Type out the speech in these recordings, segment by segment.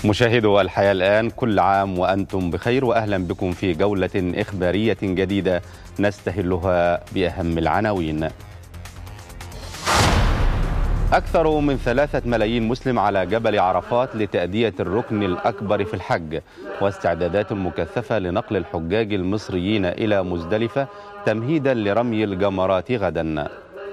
مشاهدو الحياة الآن، كل عام وأنتم بخير، وأهلا بكم في جولة إخبارية جديدة نستهلها بأهم العناوين. أكثر من 3 ملايين مسلم على جبل عرفات لتأدية الركن الأكبر في الحج، واستعدادات مكثفة لنقل الحجاج المصريين إلى مزدلفة تمهيدا لرمي الجمرات غدا.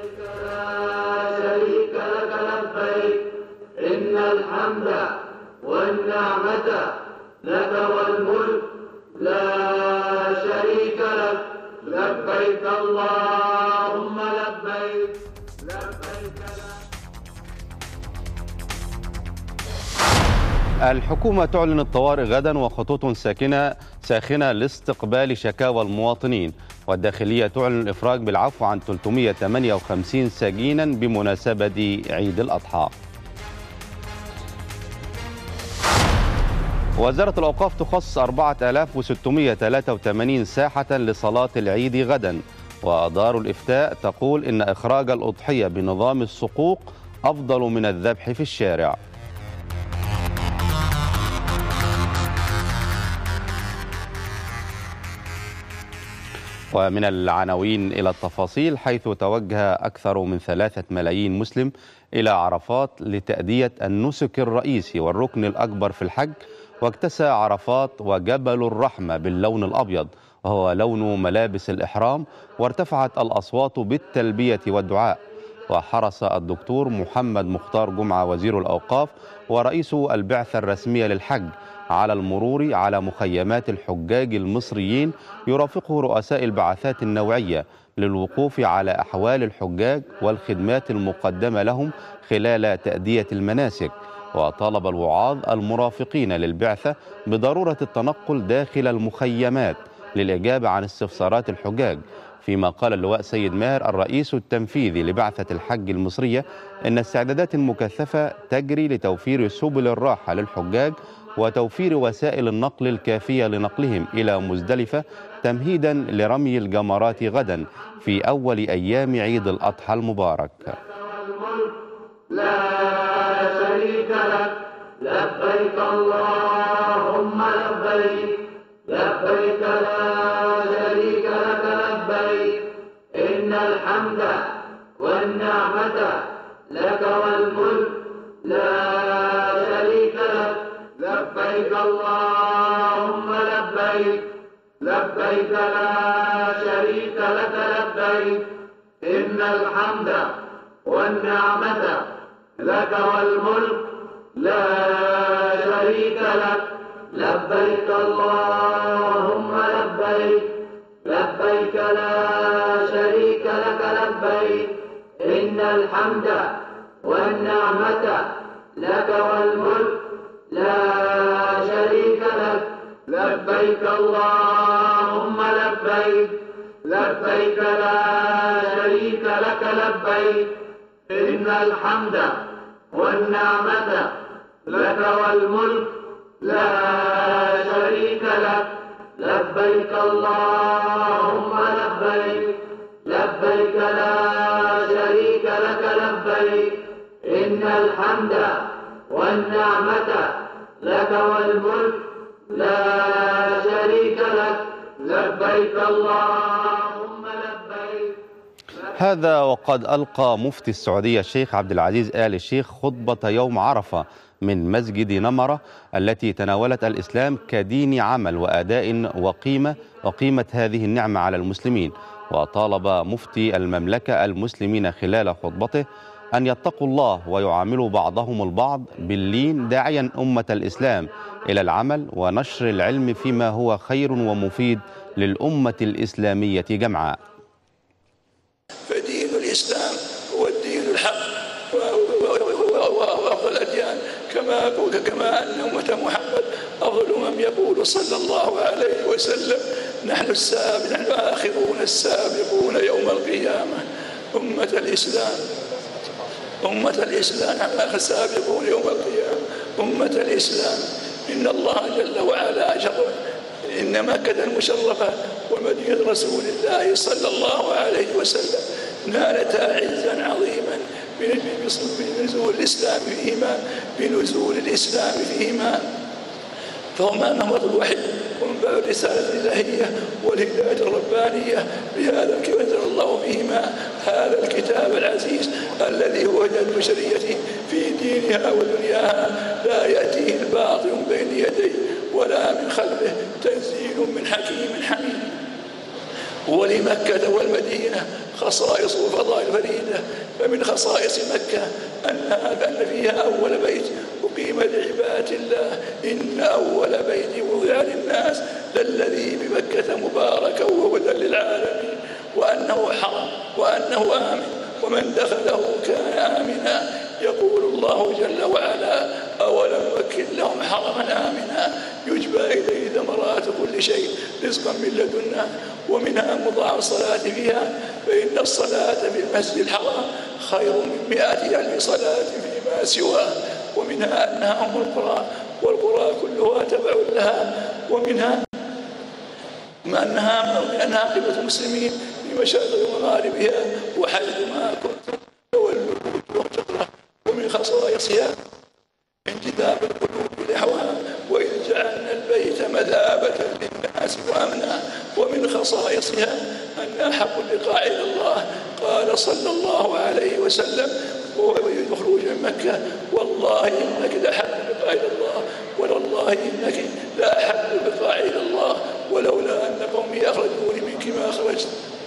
إن الحمد والنعمة لك والملك لا شريك لك لبيك اللهم لبيك لبيك لا. الحكومة تعلن الطوارئ غدا وخطوط ساخنة لاستقبال شكاوى المواطنين، والداخلية تعلن الإفراج بالعفو عن 358 سجينا بمناسبة عيد الأضحى. وزارة الأوقاف تخصص 4683 ساحة لصلاة العيد غدا، ودار الإفتاء تقول إن إخراج الأضحية بنظام الصقوق أفضل من الذبح في الشارع. ومن العناوين إلى التفاصيل، حيث توجه أكثر من 3 ملايين مسلم إلى عرفات لتأدية النسك الرئيسي والركن الأكبر في الحج، واكتسى عرفات وجبل الرحمة باللون الأبيض وهو لون ملابس الإحرام، وارتفعت الأصوات بالتلبية والدعاء. وحرص الدكتور محمد مختار جمعة وزير الأوقاف ورئيس البعثة الرسمية للحج على المرور على مخيمات الحجاج المصريين يرافقه رؤساء البعثات النوعية للوقوف على أحوال الحجاج والخدمات المقدمة لهم خلال تأدية المناسك. وطالب الوعاظ المرافقين للبعثة بضرورة التنقل داخل المخيمات للإجابة عن استفسارات الحجاج، فيما قال اللواء سيد ماهر الرئيس التنفيذي لبعثة الحج المصرية إن استعدادات مكثفة تجري لتوفير سبل الراحة للحجاج وتوفير وسائل النقل الكافية لنقلهم إلى مزدلفة تمهيدا لرمي الجمرات غدا في أول أيام عيد الأضحى المبارك. لبيك اللهم لبيك لبيك لا شريك لك لبيك إن الحمد والنعمة لك والملك لا شريك لك لبيك اللهم لبيك لبيك لا شريك لك لبيك إن الحمد والنعمة لك والملك لا شريك لك لبيك اللهم لبيك لبيك لا شريك لك لبيك إن الحمد والنعمة لك والملك لا شريك لك لبيك اللهم لبيك لبيك لا شريك لك لبيك إن الحمد والنعمة لك والملك لا شريك لك لبيك اللهم لبيك لبيك لا شريك لك لبيك إن الحمد والنعمة لك والملك لا شريك لك لبيك اللهم لبيك. هذا وقد ألقى مفتي السعودية الشيخ عبد العزيز آل الشيخ خطبة يوم عرفة من مسجد نمرة التي تناولت الإسلام كدين عمل وأداء وقيمة هذه النعمة على المسلمين. وطالب مفتي المملكة المسلمين خلال خطبته أن يتقوا الله ويعاملوا بعضهم البعض باللين، داعيا أمة الإسلام إلى العمل ونشر العلم فيما هو خير ومفيد للأمة الإسلامية جمعاء. فدين الإسلام هو الدين الحق وأفضل الأديان، كما أن أمة محمد أفضل من يقول صلى الله عليه وسلم نحن آخرون السابقون يوم القيامة. أمة الإسلام نحن السابقون يوم القيامة. أمة الإسلام إن الله جل وعلا أشرف إن مكة المشرفة ومدينة رسول الله صلى الله عليه وسلم نالتا عزا عظيما بنزول الإسلام فيهما، بنزول الإسلام فيهما، فهما نمط الوحي ومن باب الرسالة الإلهية والهداية الربانية. بهذا أنزل الله فيهما هذا الكتاب العزيز الذي هو هدى البشرية في دينها ودنياها، لا يأتيه الباطل من بين يديه ولا من خلفه، تنزيل من حكيم حميد. ولمكة والمدينة خصائص وفضائل فريدة، فمن خصائص مكة أن فيها أول بيت أقيم لعباد الله، إن أول بيت وضع للناس للذي بمكة مباركا وهدى للعالمين، وأنه حرم وأنه آمن ومن دخله كان آمنا. يقول الله جل وعلا: أولم نمكن لهم حرما آمنا يجبى إليه ثمرات كل شيء رزقا من لدنا، ومنها مضاعف الصلاة فيها، فإن الصلاة في المسجد الحرام خير من 100,000 صلاة فيما سواه. ومنها أنها أم القرى، والقرى كلها تبع لها. ومنها أنها قبلة المسلمين في مشارق ومغاربها، وحيثما كنتم تولوا وجوهكم شطره. ومن خصائصها انجذاب القلوب لحوها، وإذ جعلنا البيت مثابة للناس وأمنا. ومن خصائصها أن أحب اللقاء إلى الله، قال صلى الله عليه وسلم وهو يخرج من مكة: والله إنك لأحب اللقاء إلى الله، والله إنك لأحب اللقاء إلى الله، ولولا أن قومي أخرجوني منك ما خرجت.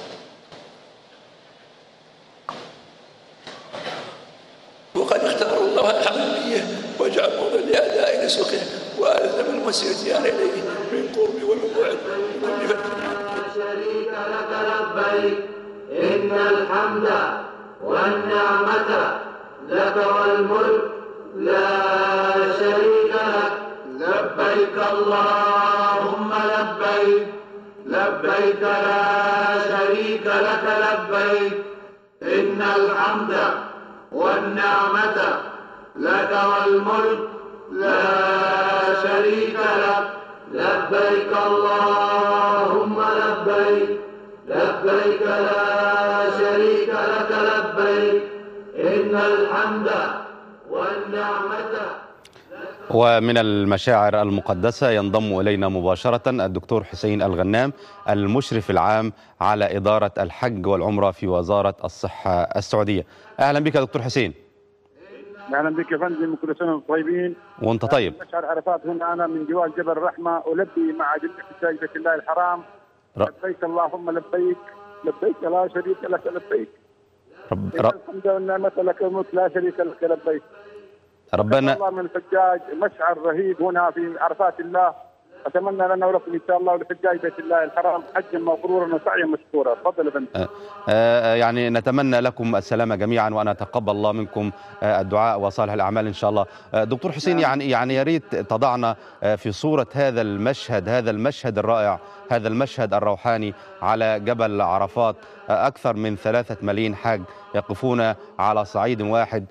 وقد اختار الله الحمدية وجعل موضع لأداء نسكه، وألزم المسيرتيان إليه من قرب ومن بعد من كل لا شريك لك لبيك، إن الحمد والنعمة لك والملك لا شريك لك. لبيك اللهم لبيك، لبيك لا شريك لك لبيك، إن الحمد والنعمة لك والملك لا شريك لك. لبيك اللهم لبيك، لبيك لا شريك لك لبيك، إن الحمد والنعمة. ومن المشاعر المقدسة ينضم إلينا مباشرة الدكتور حسين الغنام، المشرف العام على إدارة الحج والعمرة في وزارة الصحة السعودية. أهلا بك دكتور حسين. اهلا بك يا فندم، كل سنه وانتم طيبين. وانت طيب. مشعر عرفات هنا، انا من جوار جبل الرحمه، البي مع جميع حجاج بيت الله الحرام لبيك اللهم لبيك، لبيك لا شريك لك لبيك، الحمد والنعمه لك والملك لا شريك لك لبيك. ربنا الله من الحجاج مشعر رهيب هنا في عرفات الله. اتمنى لنا ولكم ان شاء الله ولحجاج بيت الله الحرام حجا مبرورا وسعيا مشكورا. تفضل يا فندم. يعني نتمنى لكم السلامه جميعا، وانا اتقبل الله منكم الدعاء وصالح الاعمال ان شاء الله. دكتور حسين، يعني يا ريت تضعنا في صوره هذا المشهد الرائع، هذا المشهد الروحاني على جبل عرفات. اكثر من 3 ملايين حاج يقفون على صعيد واحد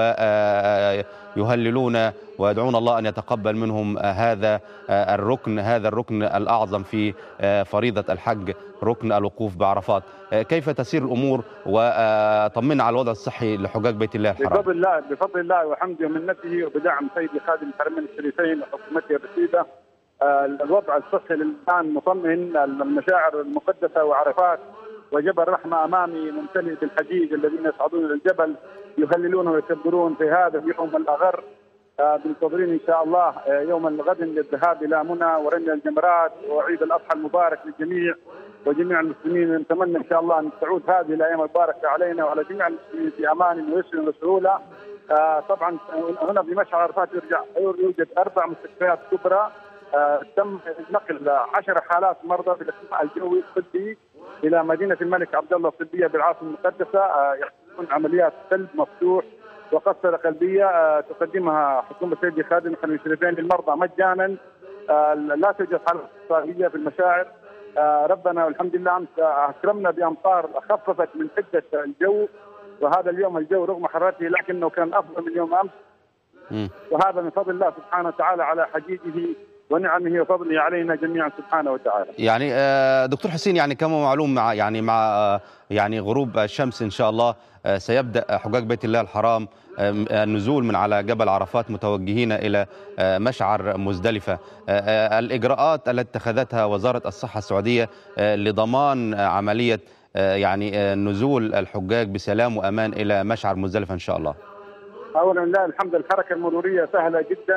ويهللون ويدعون الله أن يتقبل منهم هذا الركن الأعظم في فريضة الحج، ركن الوقوف بعرفات. كيف تسير الأمور؟ وطمنا على الوضع الصحي لحجاج بيت الله الحرام. بفضل الله وحمده ومنته وبدعم سيدي خادم الحرمين الشريفين وحكومته الرشيدة، الوضع الصحي الآن مطمئن. المشاعر المقدسة وعرفات وجبل رحمة أمامي ممتلئ بالحجيج الذين يصعدون إلى الجبل يهللون ويكبرون في هذا اليوم الأغر. منتظرين إن شاء الله يوم الغد للذهاب إلى منى ورمي الجمرات وعيد الأضحى المبارك للجميع وجميع المسلمين. نتمنى إن شاء الله أن تعود هذه الأيام المباركة علينا وعلى جميع المسلمين في أمان ويسر وسهولة. طبعا هنا في مشعر عرفات يوجد 4 مستشفيات كبرى. تم نقل 10 حالات مرضى بالاقتحام الجوي الطبي الى مدينه الملك عبد الله الطبيه بالعاصمه المقدسه، يحصلون عمليات قلب مفتوح وقسطره قلبيه تقدمها حكومه سيدي خادم الحرمين الشريفين للمرضى مجانا. لا توجد حالات اقتصاديه في المشاعر. ربنا والحمد لله امس اكرمنا بامطار خففت من حده الجو، وهذا اليوم الجو رغم حرارته لكنه كان افضل من يوم امس، وهذا من فضل الله سبحانه وتعالى على حجيجه ونعمه وفضله علينا جميعا سبحانه وتعالى. يعني دكتور حسين، يعني كما معلوم مع يعني غروب الشمس إن شاء الله سيبدأ حجاج بيت الله الحرام النزول من على جبل عرفات متوجهين إلى مشعر مزدلفة. الإجراءات التي اتخذتها وزارة الصحة السعودية لضمان عملية يعني نزول الحجاج بسلام وأمان إلى مشعر مزدلفة إن شاء الله. أولا لا الحمد، الحركة المرورية سهلة جدا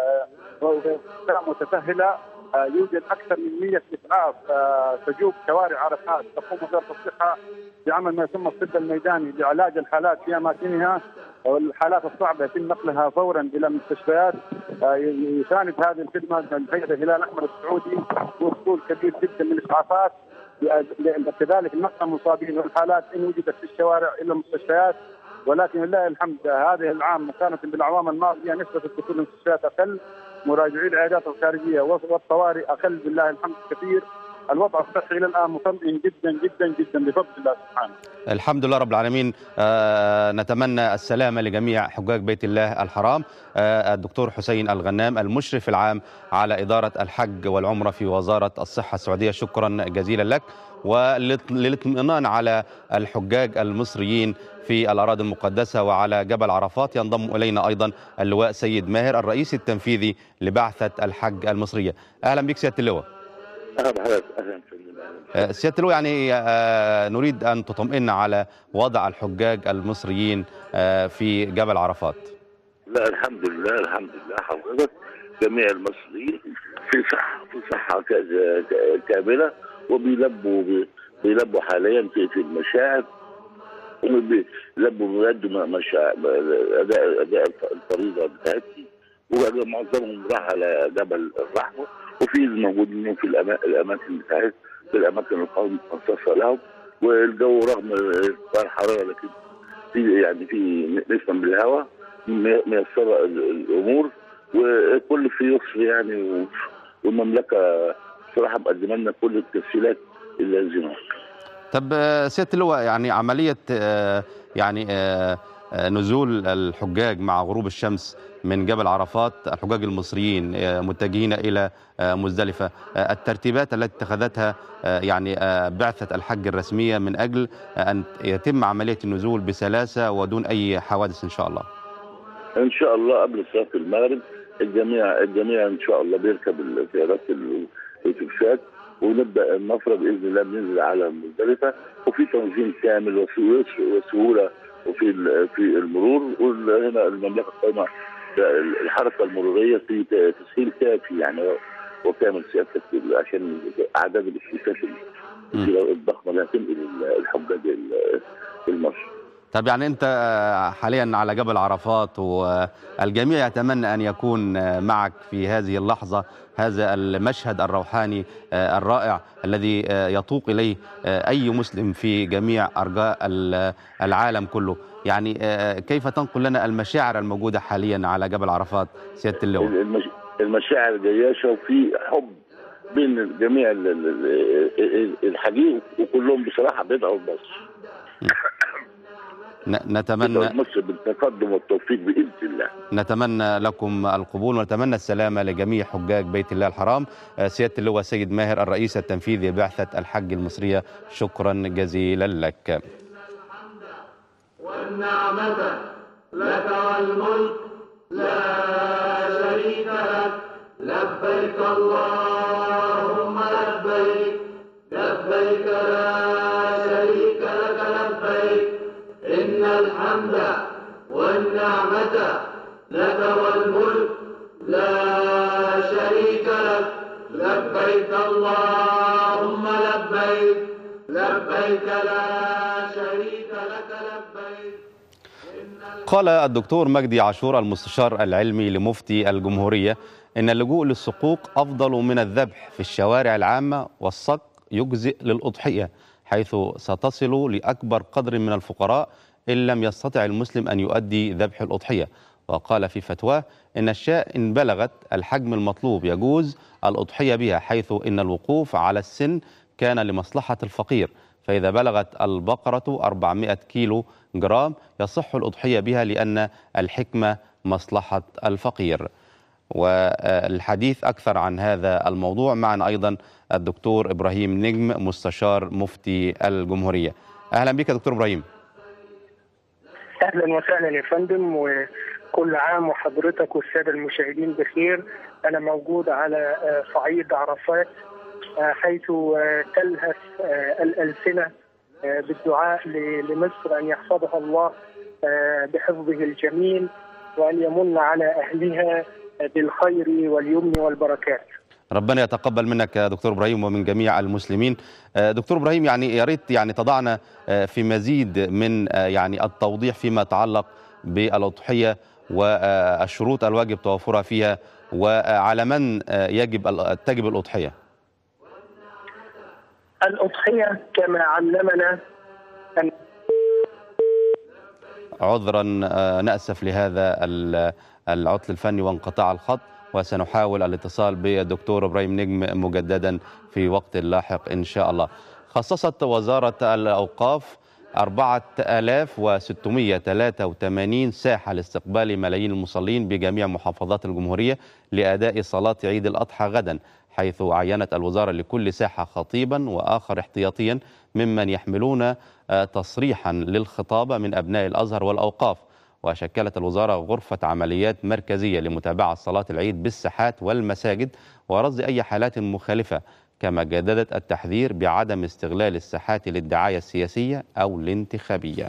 متسهلة. يوجد أكثر من 100 إسعاف تجوب شوارع عرفات. تقوم وزارة الصحة بعمل ما يسمى الطب الميداني لعلاج الحالات في أماكنها، والحالات الصعبة يتم نقلها فورا إلى مستشفيات. يساند هذه الخدمة الهيئة الهلال الأحمر السعودي بوصول كبير جدا من الإسعافات، كذلك نقل المصابين والحالات إن وجدت في الشوارع إلى المستشفيات. ولكن لله الحمد هذه العام مقارنة بالأعوام الماضية نسبة الدخول المستشفيات أقل، مراجعي العيادات الخارجية والطوارئ أقل بالله الحمد كثير. الوضع الصحي إلى الآن مطمئن جدا جدا جدا بفضل الله سبحانه. الحمد لله رب العالمين. نتمنى السلامة لجميع حجاج بيت الله الحرام. الدكتور حسين الغنام المشرف العام على إدارة الحج والعمرة في وزارة الصحة السعودية، شكرا جزيلا لك. وللاطمئنان على الحجاج المصريين في الأراضي المقدسة وعلى جبل عرفات ينضم إلينا أيضا اللواء سيد ماهر الرئيس التنفيذي لبعثة الحج المصرية. أهلا بك سيادة اللواء. أهلا سيادة اللواء، يعني نريد أن تطمئن على وضع الحجاج المصريين في جبل عرفات. لا الحمد لله حضرتك جميع المصريين في صحة كاملة، وبيلبوا حاليا في المشاعر، بيلبوا أداء الفريضة بتاعتهم، ومعظمهم راح على جبل الرحمة، وفي موجودين في الأماكن بتاعتهم، في الأماكن المخصصة لهم. والجو رغم الحرارة لكن في نسبة من الهواء ميسرة الأمور، وكل في يسر يعني. والمملكة صراحة مقدمة لنا كل التسهيلات اللازمة. طب سيادة اللواء، يعني عملية نزول الحجاج مع غروب الشمس من جبل عرفات، الحجاج المصريين متجهين إلى مزدلفة، الترتيبات التي اتخذتها بعثة الحج الرسمية من أجل أن يتم عملية النزول بسلاسة ودون أي حوادث إن شاء الله. إن شاء الله قبل صلاة المغرب الجميع إن شاء الله بيركب السيارات الأتوبيسات، ونبدأ النفرة بإذن الله بننزل على مزدلفة، وفي تنظيم كامل وسهولة وفي المرور. وهنا المملكة قائمة الحركة المرورية في تسهيل كافي يعني وكامل سيادتك عشان أعداد الأتوبيسات الضخمة اللي هتنقل الحجاج المصري. طب يعني أنت حاليا على جبل عرفات، والجميع يتمنى أن يكون معك في هذه اللحظة، هذا المشهد الروحاني الرائع الذي يطوق إليه أي مسلم في جميع أرجاء العالم كله. يعني كيف تنقل لنا المشاعر الموجودة حاليا على جبل عرفات سيادة اللواء؟ المشاعر جياشة، وفي حب بين جميع الحجيج، وكلهم بصراحة بيدعوا بمصر. نتمنى مصر بالتقدم والتوفيق بإذن الله. نتمنى لكم القبول ونتمنى السلامة لجميع حجاج بيت الله الحرام. سيادة اللواء سيد ماهر الرئيس التنفيذي لبعثة الحج المصرية، شكرا جزيلا لك. والنعمة لك والملك لا شريك لك، لبيك اللهم لبيك، لبيك لا شريك لك لبيك، إن الحمد والنعمة لك والملك لا شريك لك، لبيك اللهم لبيك، لبيك لا شريك لك لبيك. قال الدكتور مجدي عاشور المستشار العلمي لمفتي الجمهورية إن اللجوء للصقوق أفضل من الذبح في الشوارع العامة، والصك يجزئ للأضحية، حيث ستصل لأكبر قدر من الفقراء إن لم يستطع المسلم أن يؤدي ذبح الأضحية. وقال في فتواه إن الشاة إن بلغت الحجم المطلوب يجوز الأضحية بها، حيث إن الوقوف على السن كان لمصلحة الفقير، فإذا بلغت البقرة 400 كيلو جرام يصح الأضحية بها لأن الحكمة مصلحة الفقير. والحديث أكثر عن هذا الموضوع معنا أيضا الدكتور إبراهيم نجم مستشار مفتي الجمهورية. أهلا بك دكتور إبراهيم. أهلا وسهلا يا فندم، وكل عام وحضرتك والسادة المشاهدين بخير. أنا موجود على صعيد عرفات حيث تلهث الألسنة بالدعاء لمصر أن يحفظها الله بحفظه الجميل، وأن يمن على أهلها بالخير واليمن والبركات. ربنا يتقبل منك يا دكتور إبراهيم ومن جميع المسلمين. دكتور إبراهيم، يعني يا ريت يعني تضعنا في مزيد من يعني التوضيح فيما يتعلق بالأضحية والشروط الواجب توفرها فيها، وعلى من تجب الأضحية. الأضحية كما علمنا عذرا نأسف لهذا العطل الفني وانقطاع الخط، وسنحاول الاتصال بالدكتور إبراهيم نجم مجددا في وقت لاحق إن شاء الله. خصصت وزارة الأوقاف 4683 ساحة لاستقبال ملايين المصلين بجميع محافظات الجمهورية لأداء صلاة عيد الأضحى غدا، حيث عينت الوزارة لكل ساحة خطيبا وآخر احتياطيا ممن يحملون تصريحا للخطابة من أبناء الأزهر والأوقاف. وشكلت الوزارة غرفة عمليات مركزية لمتابعة صلاة العيد بالساحات والمساجد ورصد أي حالات مخالفة، كما جددت التحذير بعدم استغلال الساحات للدعاية السياسية أو الانتخابية.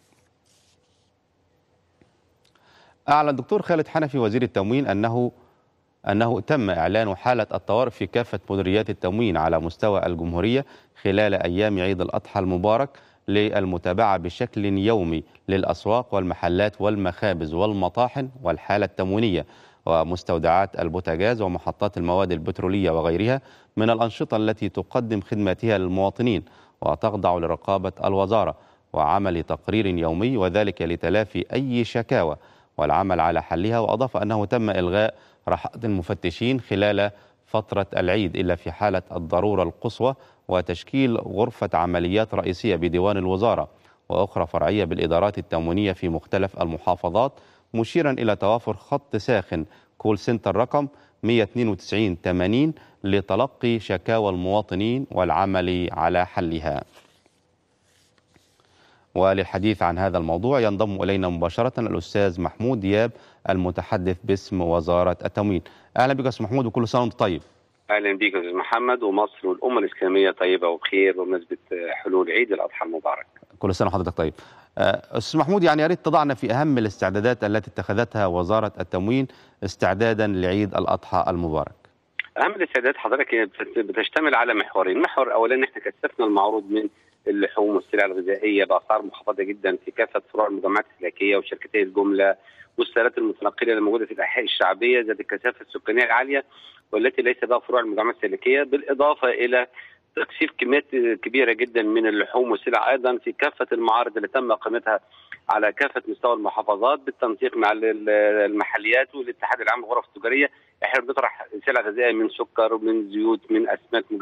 أعلن الدكتور خالد حنفي وزير التموين أنه تم إعلان حالة الطوارئ في كافة مديريات التموين على مستوى الجمهورية خلال أيام عيد الأضحى المبارك للمتابعة بشكل يومي للأسواق والمحلات والمخابز والمطاحن والحالة التموينية ومستودعات البوتاجاز ومحطات المواد البترولية وغيرها من الأنشطة التي تقدم خدماتها للمواطنين وتخضع لرقابة الوزارة، وعمل تقرير يومي، وذلك لتلافي أي شكاوى والعمل على حلها. وأضاف أنه تم إلغاء رحلات المفتشين خلال فترة العيد إلا في حالة الضرورة القصوى، وتشكيل غرفة عمليات رئيسية بديوان الوزارة وأخرى فرعية بالإدارات التموينية في مختلف المحافظات، مشيرا إلى توافر خط ساخن كول سنتر رقم 192 لتلقي شكاوى المواطنين والعمل على حلها. وللحديث عن هذا الموضوع ينضم إلينا مباشرة الأستاذ محمود دياب المتحدث باسم وزارة التموين. أهلا بك أستاذ محمود، وكل سنة وأنت طيب. أهلا بك أستاذ محمد، ومصر والأمة الإسلامية طيبة وبخير بمناسبة حلول عيد الأضحى المبارك. كل سنة وحضرتك طيب. أستاذ محمود، يعني يا ريت تضعنا في أهم الاستعدادات التي اتخذتها وزارة التموين استعدادا لعيد الأضحى المبارك. أهم الاستعدادات حضرتك بتشتمل على محورين. المحور الأولاني احنا كثفنا المعروض من اللحوم والسلع الغذائية بأسعار منخفضة جدا في كافة فروع المجمعات السلكية وشركتي الجملة والسيارات المتنقلة الموجودة في الأحياء الشعبية ذات الكثافة السكانية العالية والتي ليس بها فروع المجمعات السلكية، بالإضافة إلى تكثيف كميات كبيرة جدا من اللحوم والسلع أيضا في كافة المعارض اللي تم إقامتها على كافة مستوى المحافظات بالتنسيق مع المحليات والاتحاد العام للغرف التجارية. احنا بنطرح سلع غذائية من سكر ومن زيوت من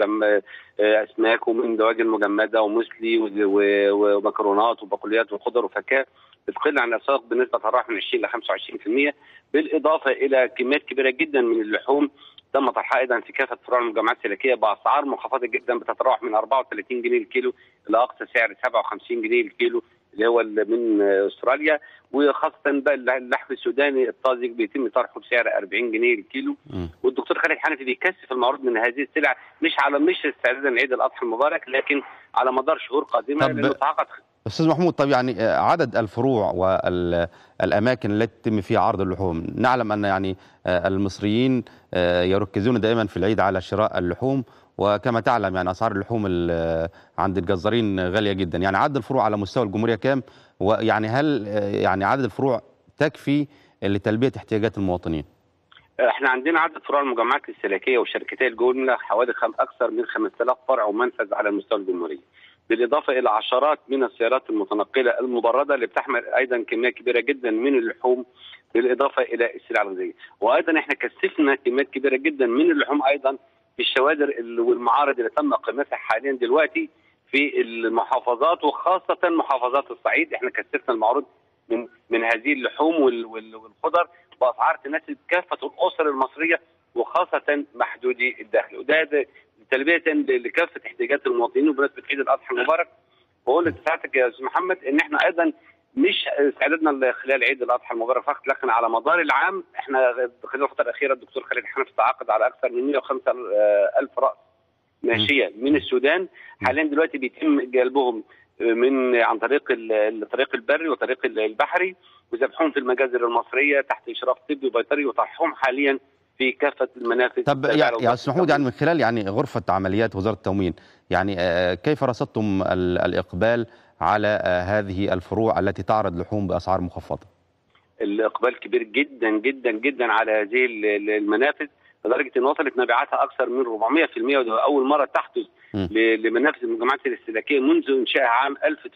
أسماك ومن دواجن مجمدة ومسلي ومكرونات وبقوليات وخضر وفاكهة بتقل عن الأسواق بنسبة تتراوح من 20 ل 25%، بالإضافة إلى كميات كبيرة جدا من اللحوم تم طرحها ايضا في كافه فروع المجمعات السلكيه باسعار منخفضه جدا بتتراوح من 34 جنيه الكيلو الى اقصى سعر 57 جنيه الكيلو اللي هو من استراليا، وخاصه بقى اللحم السوداني الطازج بيتم طرحه بسعر 40 جنيه الكيلو. والدكتور خالد حنفي بيكثف المعروض من هذه السلع مش استعدادا لعيد الاضحى المبارك، لكن على مدار شهور قادمه لانه تعاقد. استاذ محمود، طب يعني عدد الفروع والاماكن التي يتم فيها عرض اللحوم، نعلم ان يعني المصريين يركزون دائما في العيد على شراء اللحوم، وكما تعلم يعني اسعار اللحوم عند الجزارين غاليه جدا، يعني عدد الفروع على مستوى الجمهوريه كام؟ ويعني هل يعني عدد الفروع تكفي لتلبيه احتياجات المواطنين؟ احنا عندنا عدد فروع المجمعات السلكيه وشركتي الجمله حوالي اكثر من 5000 فرع ومنفذ على مستوى الجمهوريه، بالاضافه الى عشرات من السيارات المتنقله المبرده اللي بتحمل ايضا كميه كبيره جدا من اللحوم، بالاضافه الى السلع الغذائيه. وايضا احنا كثفنا كميات كبيره جدا من اللحوم ايضا في الشوادر والمعارض اللي تم اقامتها حاليا دلوقتي في المحافظات وخاصه محافظات الصعيد. احنا كثفنا المعروض من هذه اللحوم والخضر باسعار تناسب كافه الاسر المصريه وخاصه محدودي الدخل، وده تلبيه لكافه احتياجات المواطنين بمناسبه عيد الاضحى المبارك. بقول لسعادتك يا استاذ محمد ان احنا ايضا مش استعدادنا خلال عيد الاضحى المبارك فقط، لكن على مدار العام احنا خلال الفتره الاخيره الدكتور خالد حنفي تعاقد على اكثر من 105,000 راس ماشيه من السودان. حاليا دلوقتي بيتم جلبهم عن طريق الطريق البري وطريق البحري، وذبحهم في المجازر المصريه تحت اشراف طبي وبيطري، وطرحهم حاليا في كافه المنافذ. طب يا استاذ محمود، يعني من خلال غرفه عمليات وزاره التموين، كيف رصدتم الاقبال على هذه الفروع التي تعرض لحوم باسعار مخفضه؟ الاقبال كبير جدا جدا جدا على هذه المنافذ، لدرجه ان وصلت مبيعاتها اكثر من 400%، وده اول مره تحدث لمنافذ المجمعات الاستهلاكيه منذ انشائها عام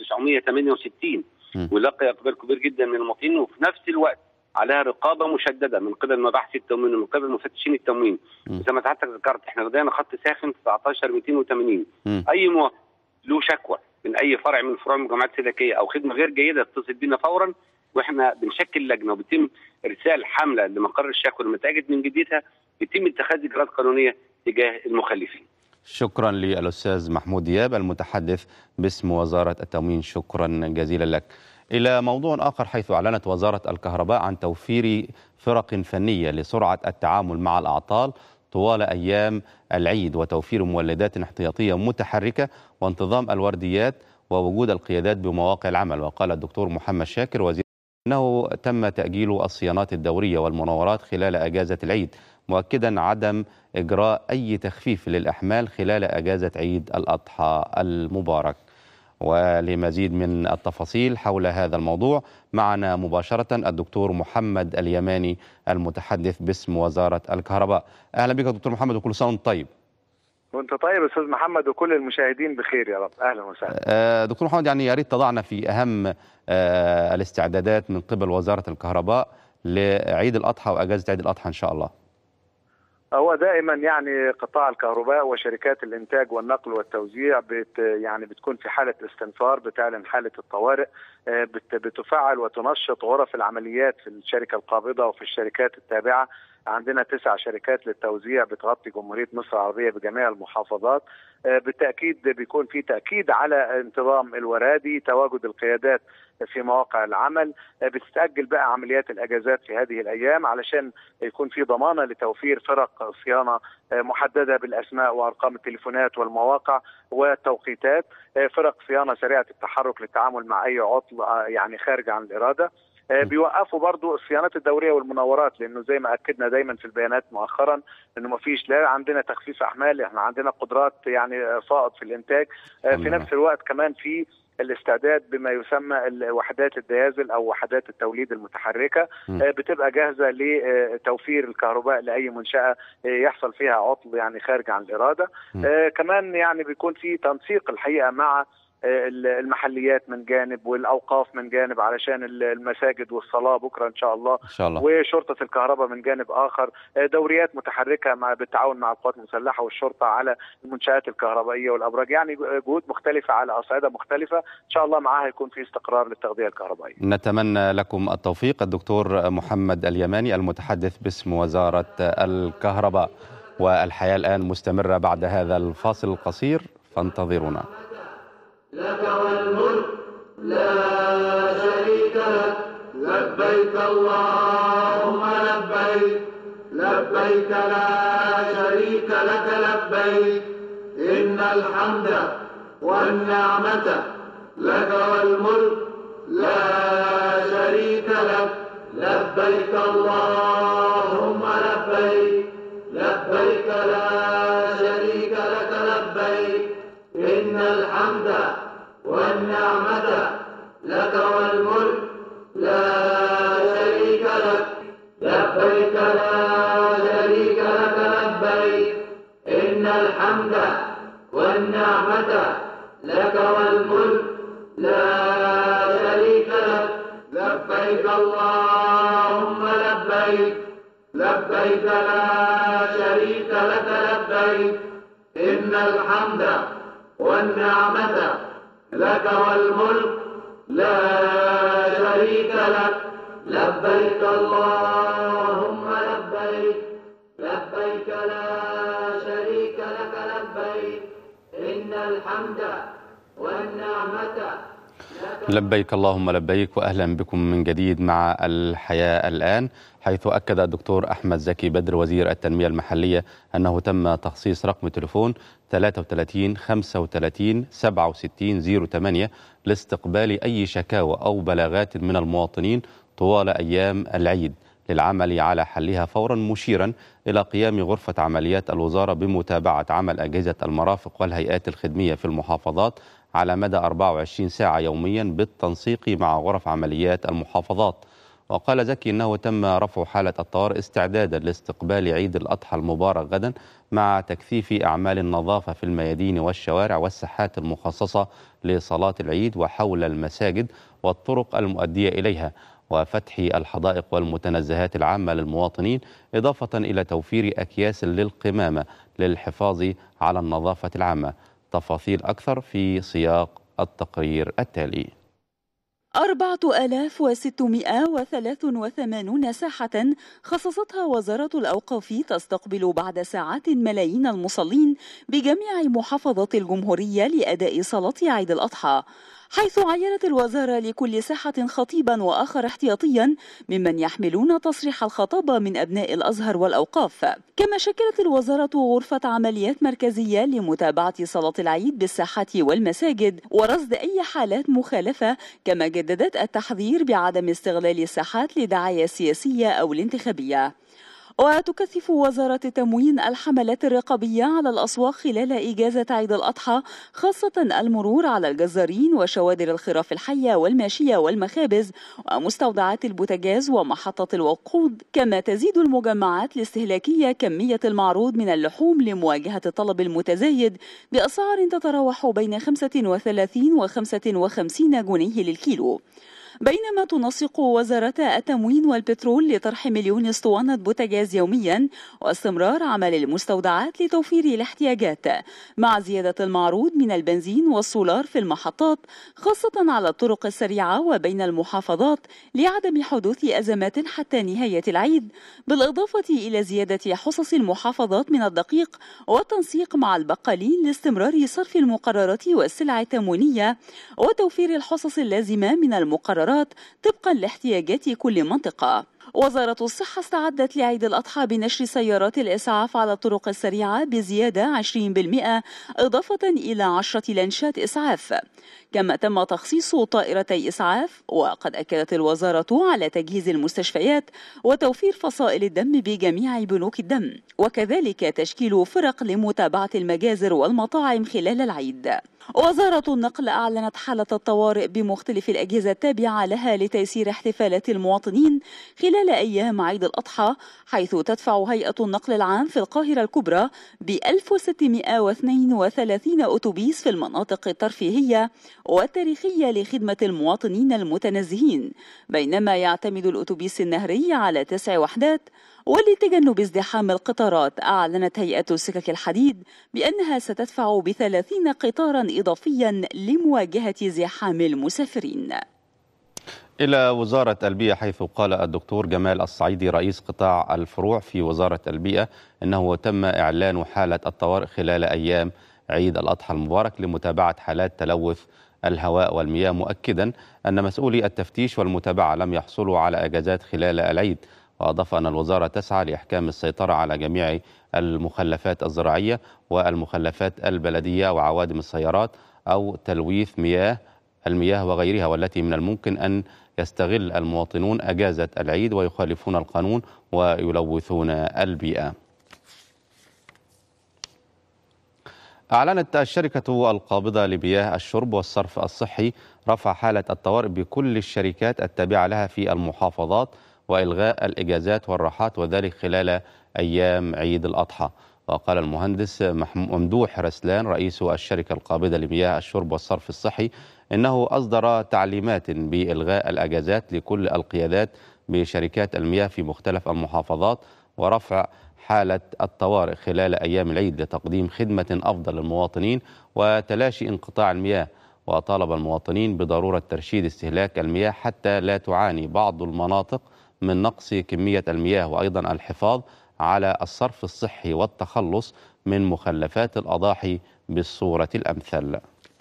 1968. ولقى اقبال كبير جدا من المواطنين، وفي نفس الوقت عليها رقابه مشدده من قبل مباحث التموين ومن قبل مفتشين التموين. زي ما حضرتك ذكرت احنا بدانا خط ساخن 19280. اي مواطن له شكوى من اي فرع من فروع المجمعات الاستهلاكيه او خدمه غير جيده يتصل بنا فورا، واحنا بنشكل لجنه وبيتم ارسال حمله لمقر الشكوى لما تأكد من جديدها، يتم اتخاذ اجراءات قانونيه تجاه المخلفين. شكرا للاستاذ محمود دياب المتحدث باسم وزاره التموين، شكرا جزيلا لك. إلى موضوع آخر، حيث أعلنت وزارة الكهرباء عن توفير فرق فنية لسرعة التعامل مع الأعطال طوال أيام العيد، وتوفير مولدات احتياطية متحركة وانتظام الورديات ووجود القيادات بمواقع العمل. وقال الدكتور محمد شاكر وزير أنه تم تأجيل الصيانات الدورية والمناورات خلال أجازة العيد، مؤكدا عدم إجراء أي تخفيف للأحمال خلال أجازة عيد الأضحى المبارك. ولمزيد من التفاصيل حول هذا الموضوع معنا مباشرة الدكتور محمد اليماني المتحدث باسم وزارة الكهرباء. أهلا بك دكتور محمد، وكل سنة وانت طيب. وانت طيب أستاذ محمد، وكل المشاهدين بخير يا رب. أهلا وسهلا. دكتور محمد، يا ريت تضعنا في أهم الاستعدادات من قبل وزارة الكهرباء لعيد الأضحى وأجازة عيد الأضحى إن شاء الله. هو دائما قطاع الكهرباء وشركات الانتاج والنقل والتوزيع بتكون في حاله استنفار، بتعلن حاله الطوارئ، بتفعل وتنشط غرف العمليات في الشركه القابضه وفي الشركات التابعه. عندنا 9 شركات للتوزيع بتغطي جمهوريه مصر العربيه بجميع المحافظات. بالتاكيد بيكون في تاكيد على انتظام الورادي، تواجد القيادات في مواقع العمل. بتتأجل بقى عمليات الأجازات في هذه الأيام علشان يكون في ضمانة لتوفير فرق صيانة محددة بالأسماء وأرقام التليفونات والمواقع والتوقيتات، فرق صيانة سريعة التحرك للتعامل مع أي عطل خارج عن الإرادة. بيوقفوا برضو الصيانات الدوريه والمناورات، لانه زي ما اكدنا دايما في البيانات مؤخرا انه ما فيش لا عندنا تخفيف احمال، احنا عندنا قدرات فائض في الانتاج. في نفس الوقت كمان في الاستعداد بما يسمى وحدات الديازل او وحدات التوليد المتحركه، بتبقى جاهزه لتوفير الكهرباء لاي منشاه يحصل فيها عطل خارج عن الاراده. كمان بيكون في تنسيق الحقيقه مع المحليات من جانب والاوقاف من جانب علشان المساجد والصلاه بكره ان شاء الله، وشرطه الكهرباء من جانب اخر، دوريات متحركه بالتعاون مع القوات المسلحه والشرطه على المنشات الكهربائيه والابراج، جهود مختلفه على اصعده مختلفه ان شاء الله معها يكون في استقرار للتغذيه الكهربائيه. نتمنى لكم التوفيق. الدكتور محمد اليماني المتحدث باسم وزاره الكهرباء. والحياه الان مستمره بعد هذا الفاصل القصير، فانتظرونا. لك والملك لا شريك لك، لبيك اللهم لبيك، لبيك لا شريك لك لبيك، إن الحمد والنعمة لك والملك لا شريك لك، لبيك اللهم لبيك، لبيك لا شريك لك لبيك، إن الحمد والنعمة لك والملك لا شريك لك، لبيك لا شريك لك لبيك، إن الحمد والنعمة لك والملك لا شريك لك، لبيك اللهم لبيك، لبيك لا شريك لك لبيك، إن الحمد والنعمة لك والملك لا شريك لك لبيك اللهم لبيك لبيك لا شريك لك لبيك إن الحمد والنعمة لبيك اللهم لبيك، وأهلا بكم من جديد مع الحياة الآن، حيث أكد الدكتور أحمد زكي بدر وزير التنمية المحلية أنه تم تخصيص رقم تليفون 33 35 67 08 لاستقبال أي شكاوى أو بلاغات من المواطنين طوال أيام العيد للعمل على حلها فورا، مشيرا إلى قيام غرفة عمليات الوزارة بمتابعة عمل أجهزة المرافق والهيئات الخدمية في المحافظات على مدى 24 ساعة يوميا بالتنسيق مع غرف عمليات المحافظات. وقال زكي أنه تم رفع حالة الطوارئ استعدادا لاستقبال عيد الأضحى المبارك غدا، مع تكثيف أعمال النظافة في الميادين والشوارع والساحات المخصصة لصلاة العيد وحول المساجد والطرق المؤدية إليها، وفتح الحدائق والمتنزهات العامة للمواطنين، إضافة إلى توفير أكياس للقمامة للحفاظ على النظافة العامة. تفاصيل أكثر في سياق التقرير التالي. 4683 ساحة خصصتها وزارة الأوقاف تستقبل بعد ساعات ملايين المصلين بجميع محافظات الجمهورية لأداء صلاة عيد الأضحى، حيث عينت الوزارة لكل ساحة خطيبا وآخر احتياطيا ممن يحملون تصريح الخطابة من أبناء الأزهر والأوقاف. كما شكلت الوزارة غرفة عمليات مركزية لمتابعة صلاة العيد بالساحات والمساجد ورصد أي حالات مخالفة، كما جددت التحذير بعدم استغلال الساحات لدعاية سياسية أو الانتخابية. وتكثف وزارة التموين الحملات الرقابية على الأسواق خلال إجازة عيد الأضحى، خاصة المرور على الجزارين وشوادر الخراف الحية والماشية والمخابز ومستودعات البوتاجاز ومحطة الوقود. كما تزيد المجمعات الاستهلاكية كمية المعروض من اللحوم لمواجهة الطلب المتزايد بأسعار تتراوح بين 35 و 55 جنيه للكيلو، بينما تنسق وزارة التموين والبترول لطرح 1,000,000 اسطوانة بوتاجاز يوميا واستمرار عمل المستودعات لتوفير الاحتياجات، مع زيادة المعروض من البنزين والسولار في المحطات، خاصة على الطرق السريعة وبين المحافظات لعدم حدوث أزمات حتى نهاية العيد، بالإضافة إلى زيادة حصص المحافظات من الدقيق والتنسيق مع البقالين لاستمرار صرف المقررات والسلع التموينية وتوفير الحصص اللازمة من المقررات طبقا لاحتياجات كل منطقة. وزارة الصحة استعدت لعيد الأضحى بنشر سيارات الإسعاف على الطرق السريعة بزيادة 20%، إضافة إلى 10 لانشات إسعاف. كما تم تخصيص طائرتي إسعاف، وقد أكدت الوزارة على تجهيز المستشفيات وتوفير فصائل الدم بجميع بنوك الدم، وكذلك تشكيل فرق لمتابعة المجازر والمطاعم خلال العيد. وزارة النقل أعلنت حالة الطوارئ بمختلف الأجهزة التابعة لها لتيسير احتفالات المواطنين خلال أيام عيد الأضحى، حيث تدفع هيئة النقل العام في القاهرة الكبرى ب 1632 أتوبيس في المناطق الترفيهية والتاريخية لخدمة المواطنين المتنزهين، بينما يعتمد الأتوبيس النهري على 9 وحدات. ولتجنب ازدحام القطارات، أعلنت هيئة السكك الحديد بأنها ستدفع ب30 قطارا إضافيا لمواجهة زحام المسافرين. إلى وزارة البيئة، حيث قال الدكتور جمال الصعيدي رئيس قطاع الفروع في وزارة البيئة أنه تم إعلان حالة الطوارئ خلال أيام عيد الأضحى المبارك لمتابعة حالات تلوث الهواء والمياه، مؤكدا أن مسؤولي التفتيش والمتابعة لم يحصلوا على أجازات خلال العيد. وأضاف أن الوزارة تسعى لإحكام السيطرة على جميع المخلفات الزراعية والمخلفات البلدية وعوادم السيارات أو تلويث المياه وغيرها، والتي من الممكن أن يستغل المواطنون أجازة العيد ويخالفون القانون ويلوثون البيئة. أعلنت الشركة القابضة لمياه الشرب والصرف الصحي رفع حالة الطوارئ بكل الشركات التابعة لها في المحافظات وإلغاء الإجازات والراحات، وذلك خلال أيام عيد الأضحى. وقال المهندس ممدوح رسلان رئيس الشركة القابضة لمياه الشرب والصرف الصحي إنه أصدر تعليمات بإلغاء الأجازات لكل القيادات بشركات المياه في مختلف المحافظات، ورفع حالة الطوارئ خلال أيام العيد لتقديم خدمة أفضل للمواطنين وتلاشي انقطاع المياه. وطالب المواطنين بضرورة ترشيد استهلاك المياه حتى لا تعاني بعض المناطق من نقص كمية المياه، وأيضا الحفاظ على الصرف الصحي والتخلص من مخلفات الأضاحي بالصورة الأمثل.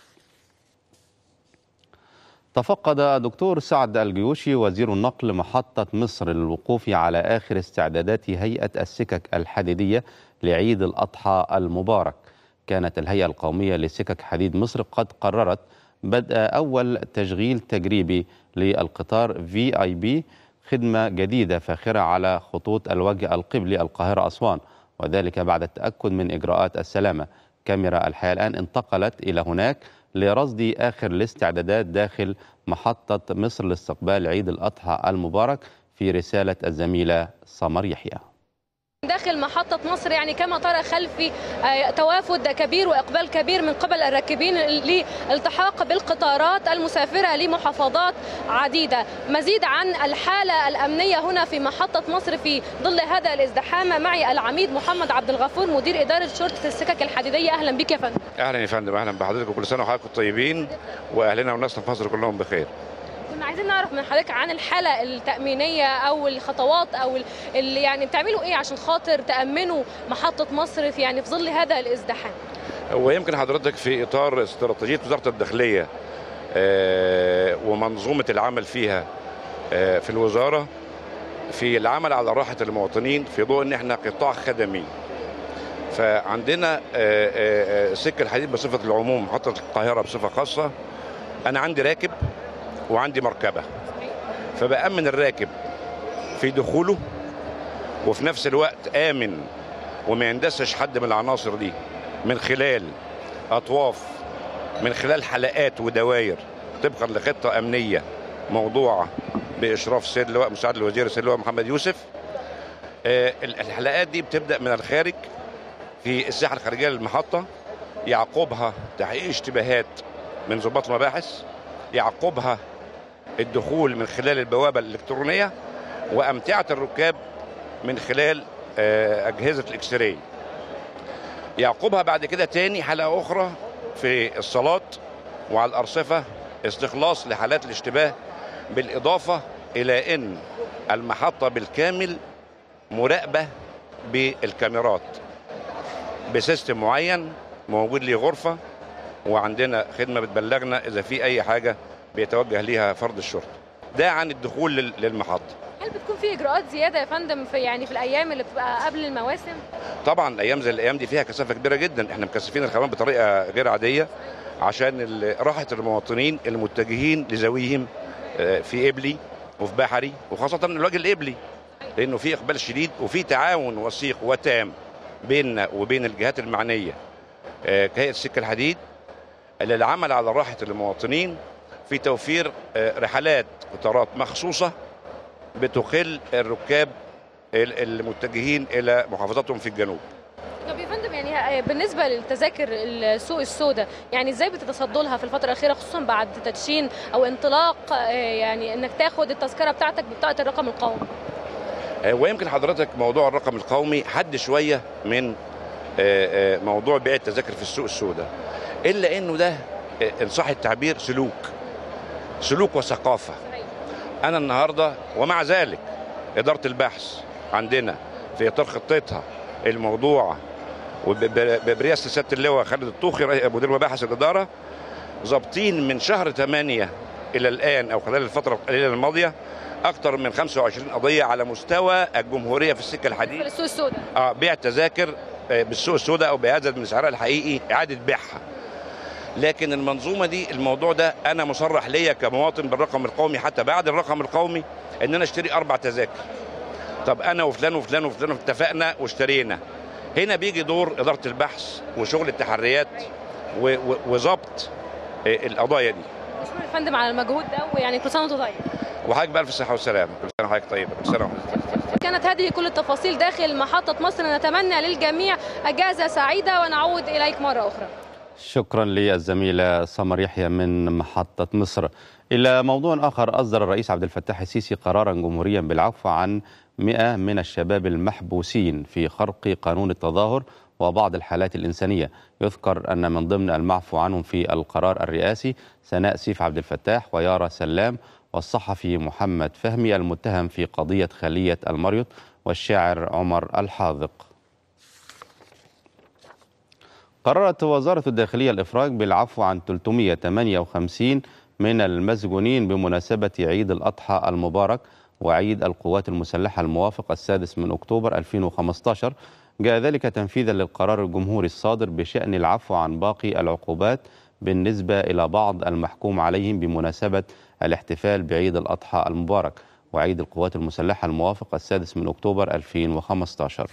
تفقد دكتور سعد الجيوشي وزير النقل محطة مصر للوقوف على آخر استعدادات هيئة السكك الحديدية لعيد الأضحى المبارك. كانت الهيئة القومية لسكك حديد مصر قد قررت بدء أول تشغيل تجريبي للقطار VIP، خدمة جديدة فاخرة على خطوط الوجه القبلي القاهرة-أسوان، وذلك بعد التأكد من إجراءات السلامة. كاميرا الحياة الآن انتقلت إلى هناك لرصد آخر الاستعدادات داخل محطة مصر لاستقبال عيد الأضحى المبارك، في رسالة الزميلة سمر يحيى. داخل محطة مصر يعني كما ترى خلفي توافد كبير وإقبال كبير من قبل الراكبين للالتحاق بالقطارات المسافرة لمحافظات عديدة. مزيد عن الحالة الأمنية هنا في محطة مصر في ظل هذا الازدحام، معي العميد محمد عبد الغفور مدير إدارة شرطة السكك الحديدية. أهلا بك يا فندم. أهلا يا فندم، أهلا بحضرتك، وكل سنة وحضراتكم طيبين وأهلنا وناسنا في مصر كلهم بخير. كنا عايزين نعرف من حضرتك عن الحالة التأمينية أو الخطوات أو يعني بتعملوا إيه عشان خاطر تأمنوا محطة مصر في ظل هذا الازدحام؟ ويمكن حضرتك في إطار استراتيجية وزارة الداخلية ومنظومة العمل فيها في الوزارة في العمل على راحة المواطنين في ضوء إن إحنا قطاع خدمي. فعندنا سكة الحديد بصفة العموم، محطة القاهرة بصفة خاصة، أنا عندي راكب وعندي مركبة، فبأمن الراكب في دخوله وفي نفس الوقت آمن وما يندسش حد من العناصر دي من خلال أطواف، من خلال حلقات ودوائر طبقا لخطة أمنية موضوعة بإشراف السيد اللواء مساعد الوزير السيد اللواء محمد يوسف. الحلقات دي بتبدأ من الخارج في الساحة الخارجية للمحطة، يعقبها تحقيق اشتباهات من ضباط المباحث، يعقبها الدخول من خلال البوابة الإلكترونية، وأمتعة الركاب من خلال أجهزة الإكس راي. يعقبها بعد كده تاني حلقة أخرى في الصالات وعلى الأرصفة، استخلاص لحالات الاشتباه، بالإضافة إلى أن المحطة بالكامل مراقبة بالكاميرات بسيستم معين موجود ليه غرفة، وعندنا خدمة بتبلغنا إذا في أي حاجة بيتوجه ليها فرد الشرطة. ده عن الدخول للمحطة. هل بتكون في إجراءات زيادة يا فندم في في الأيام اللي بتبقى قبل المواسم؟ طبعا أيام زي الأيام دي فيها كثافة كبيرة جدا، احنا مكثفين الخدمات بطريقة غير عادية عشان راحة المواطنين المتجهين لذويهم في قبلي وفي بحري، وخاصة الوجه القبلي، لأنه في إقبال شديد وفي تعاون وثيق وتام بيننا وبين الجهات المعنية كهيئة السكة الحديد للعمل على راحة المواطنين في توفير رحلات قطارات مخصوصة بتقل الركاب المتجهين إلى محافظاتهم في الجنوب. طب يا فندم بالنسبة للتذاكر السوق السوداء ازاي بتتصدوا لها في الفترة الأخيرة، خصوصا بعد تدشين أو انطلاق انك تاخد التذكرة بتاعتك ببطاقة الرقم القومي؟ ويمكن حضرتك موضوع الرقم القومي حد شوية من موضوع بيع التذاكر في السوق السوداء، إلا إنه ده إن صح التعبير سلوك وثقافة. أنا النهاردة ومع ذلك إدارة البحث عندنا في إطار خطتها الموضوع وبرئاسة سيادة اللواء خالد الطوخي مدير مباحث الإدارة، ضابطين من شهر 8 إلى الآن أو خلال الفترة القليلة الماضية أكثر من 25 قضية على مستوى الجمهورية في السكة الحديد. السوق السوداء بيع التذاكر بالسوق السوداء أو بهذا من سعرها الحقيقي إعادة بيعها. لكن المنظومة دي الموضوع ده أنا مصرح ليا كمواطن بالرقم القومي حتى بعد الرقم القومي إن أنا أشتري 4 تذاكر. طب أنا وفلان وفلان وفلان اتفقنا واشترينا. هنا بيجي دور إدارة البحث وشغل التحريات وضبط القضايا دي. شكرا يا فندم على المجهود ده، كل سنة وأنت طيب. وحضرتك بألف صحة وسلامة، كل سنة وحضرتك طيبة، كل سنة وحضرتك. كانت هذه كل التفاصيل داخل محطة مصر، نتمنى للجميع أجازة سعيدة ونعود إليك مرة أخرى. شكرا للزميلة سمر يحيى من محطة مصر. إلى موضوع آخر، أصدر الرئيس عبد الفتاح السيسي قرارا جمهوريا بالعفو عن 100 من الشباب المحبوسين في خرق قانون التظاهر وبعض الحالات الإنسانية. يذكر أن من ضمن المعفو عنهم في القرار الرئاسي سناء سيف عبد الفتاح ويارا سلام والصحفي محمد فهمي المتهم في قضية خلية المريض والشاعر عمر الحاذق. قررت وزارة الداخلية الإفراج بالعفو عن 358 من المسجونين بمناسبة عيد الأضحى المبارك وعيد القوات المسلحة الموافق 6 أكتوبر 2015. جاء ذلك تنفيذا للقرار الجمهوري الصادر بشأن العفو عن باقي العقوبات بالنسبة إلى بعض المحكوم عليهم بمناسبة الاحتفال بعيد الأضحى المبارك وعيد القوات المسلحة الموافق 6 أكتوبر 2015.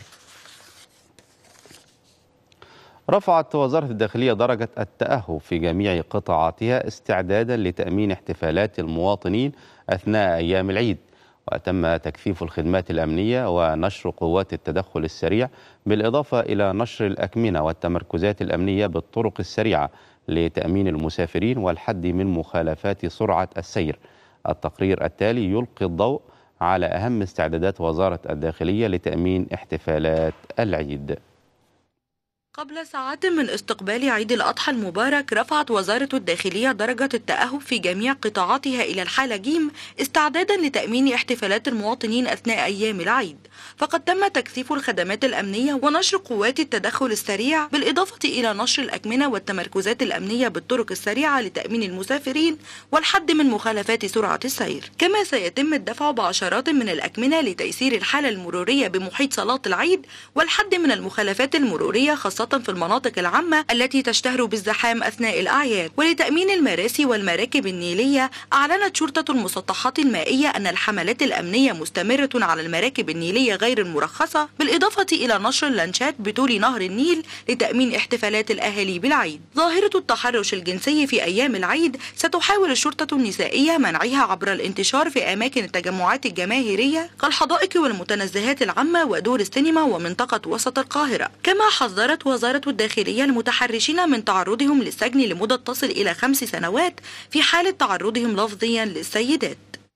رفعت وزارة الداخلية درجة التأهب في جميع قطاعاتها استعدادا لتأمين احتفالات المواطنين أثناء أيام العيد، وتم تكثيف الخدمات الأمنية ونشر قوات التدخل السريع بالإضافة إلى نشر الأكمنة والتمركزات الأمنية بالطرق السريعة لتأمين المسافرين والحد من مخالفات سرعة السير. التقرير التالي يلقي الضوء على أهم استعدادات وزارة الداخلية لتأمين احتفالات العيد. قبل ساعات من استقبال عيد الأضحى المبارك رفعت وزارة الداخلية درجة التأهب في جميع قطاعاتها إلى الحالة جيم استعدادا لتأمين احتفالات المواطنين أثناء أيام العيد، فقد تم تكثيف الخدمات الأمنية ونشر قوات التدخل السريع بالإضافة إلى نشر الأكمنة والتمركزات الأمنية بالطرق السريعة لتأمين المسافرين والحد من مخالفات سرعة السير. كما سيتم الدفع بعشرات من الأكمنة لتيسير الحالة المرورية بمحيط صلاة العيد والحد من المخالفات المرورية خاصة في المناطق العامة التي تشتهر بالزحام أثناء الأعياد. ولتأمين المراسي والمراكب النيلية أعلنت شرطة المسطحات المائية أن الحملات الأمنية مستمرة على المراكب النيلية غير المرخصة بالإضافة إلى نشر اللانشات بطول نهر النيل لتأمين احتفالات الأهالي بالعيد. ظاهرة التحرش الجنسي في أيام العيد ستحاول الشرطة النسائية منعها عبر الانتشار في أماكن التجمعات الجماهيرية كالحدائق والمتنزهات العامة ودور السينما ومنطقة وسط القاهرة. كما حذرت وزارة الداخلية المتحرشين من تعرضهم للسجن لمدة تصل إلى 5 سنوات في حالة تعرضهم لفظيا للسيدات.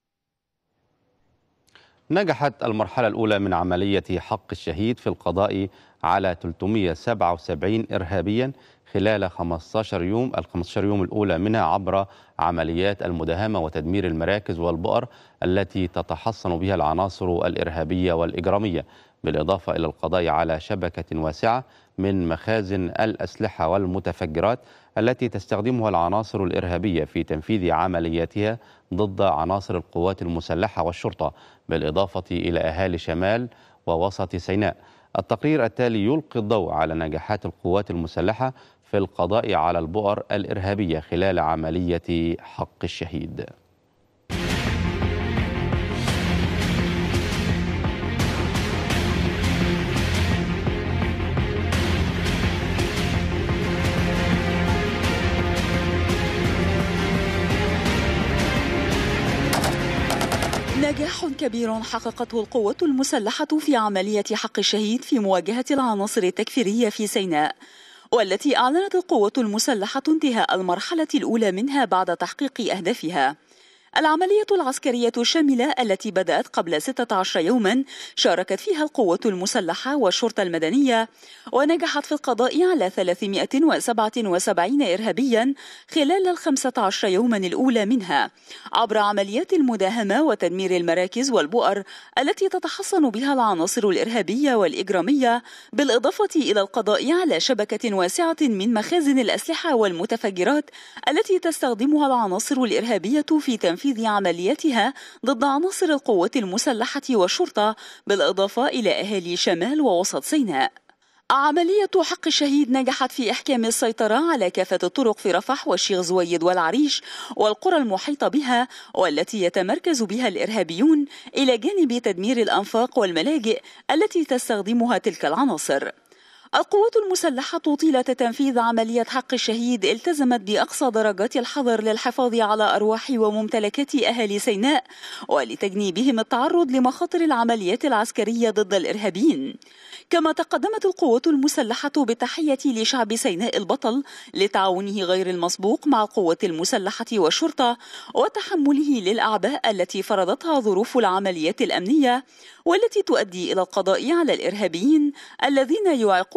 نجحت المرحلة الأولى من عملية حق الشهيد في القضاء على 377 إرهابيا خلال 15 يوم الأولى منها عبر عمليات المداهمة وتدمير المراكز والبؤر التي تتحصن بها العناصر الإرهابية والإجرامية، بالإضافة إلى القضاء على شبكة واسعة من مخازن الأسلحة والمتفجرات التي تستخدمها العناصر الإرهابية في تنفيذ عملياتها ضد عناصر القوات المسلحة والشرطة، بالإضافة إلى أهالي شمال ووسط سيناء. التقرير التالي يلقي الضوء على نجاحات القوات المسلحة في القضاء على البؤر الإرهابية خلال عملية حق الشهيد. نجاح كبير حققته القوات المسلحة في عملية حق الشهيد في مواجهة العناصر التكفيرية في سيناء، والتي أعلنت القوات المسلحة انتهاء المرحلة الأولى منها بعد تحقيق أهدافها. العملية العسكرية الشاملة التي بدأت قبل 16 يوما شاركت فيها القوات المسلحة والشرطة المدنية، ونجحت في القضاء على 377 إرهابيا خلال 15 يوما الأولى منها عبر عمليات المداهمة وتدمير المراكز والبؤر التي تتحصن بها العناصر الإرهابية والإجرامية، بالإضافة إلى القضاء على شبكة واسعة من مخازن الأسلحة والمتفجرات التي تستخدمها العناصر الإرهابية في تنفيذ عملياتها ضد عناصر القوات المسلحة والشرطة، بالإضافة إلى أهالي شمال ووسط سيناء. عملية حق الشهيد نجحت في إحكام السيطرة على كافة الطرق في رفح والشيخ زويد والعريش والقرى المحيطة بها والتي يتمركز بها الإرهابيون، إلى جانب تدمير الأنفاق والملاجئ التي تستخدمها تلك العناصر. القوات المسلحة طيلة تنفيذ عملية حق الشهيد التزمت بأقصى درجات الحذر للحفاظ على أرواح وممتلكات أهالي سيناء ولتجنيبهم التعرض لمخاطر العمليات العسكرية ضد الإرهابيين. كما تقدمت القوات المسلحة بالتحية لشعب سيناء البطل لتعاونه غير المسبوق مع القوات المسلحة والشرطة وتحمله للأعباء التي فرضتها ظروف العمليات الأمنية، والتي تؤدي إلى القضاء على الإرهابيين الذين يعيقون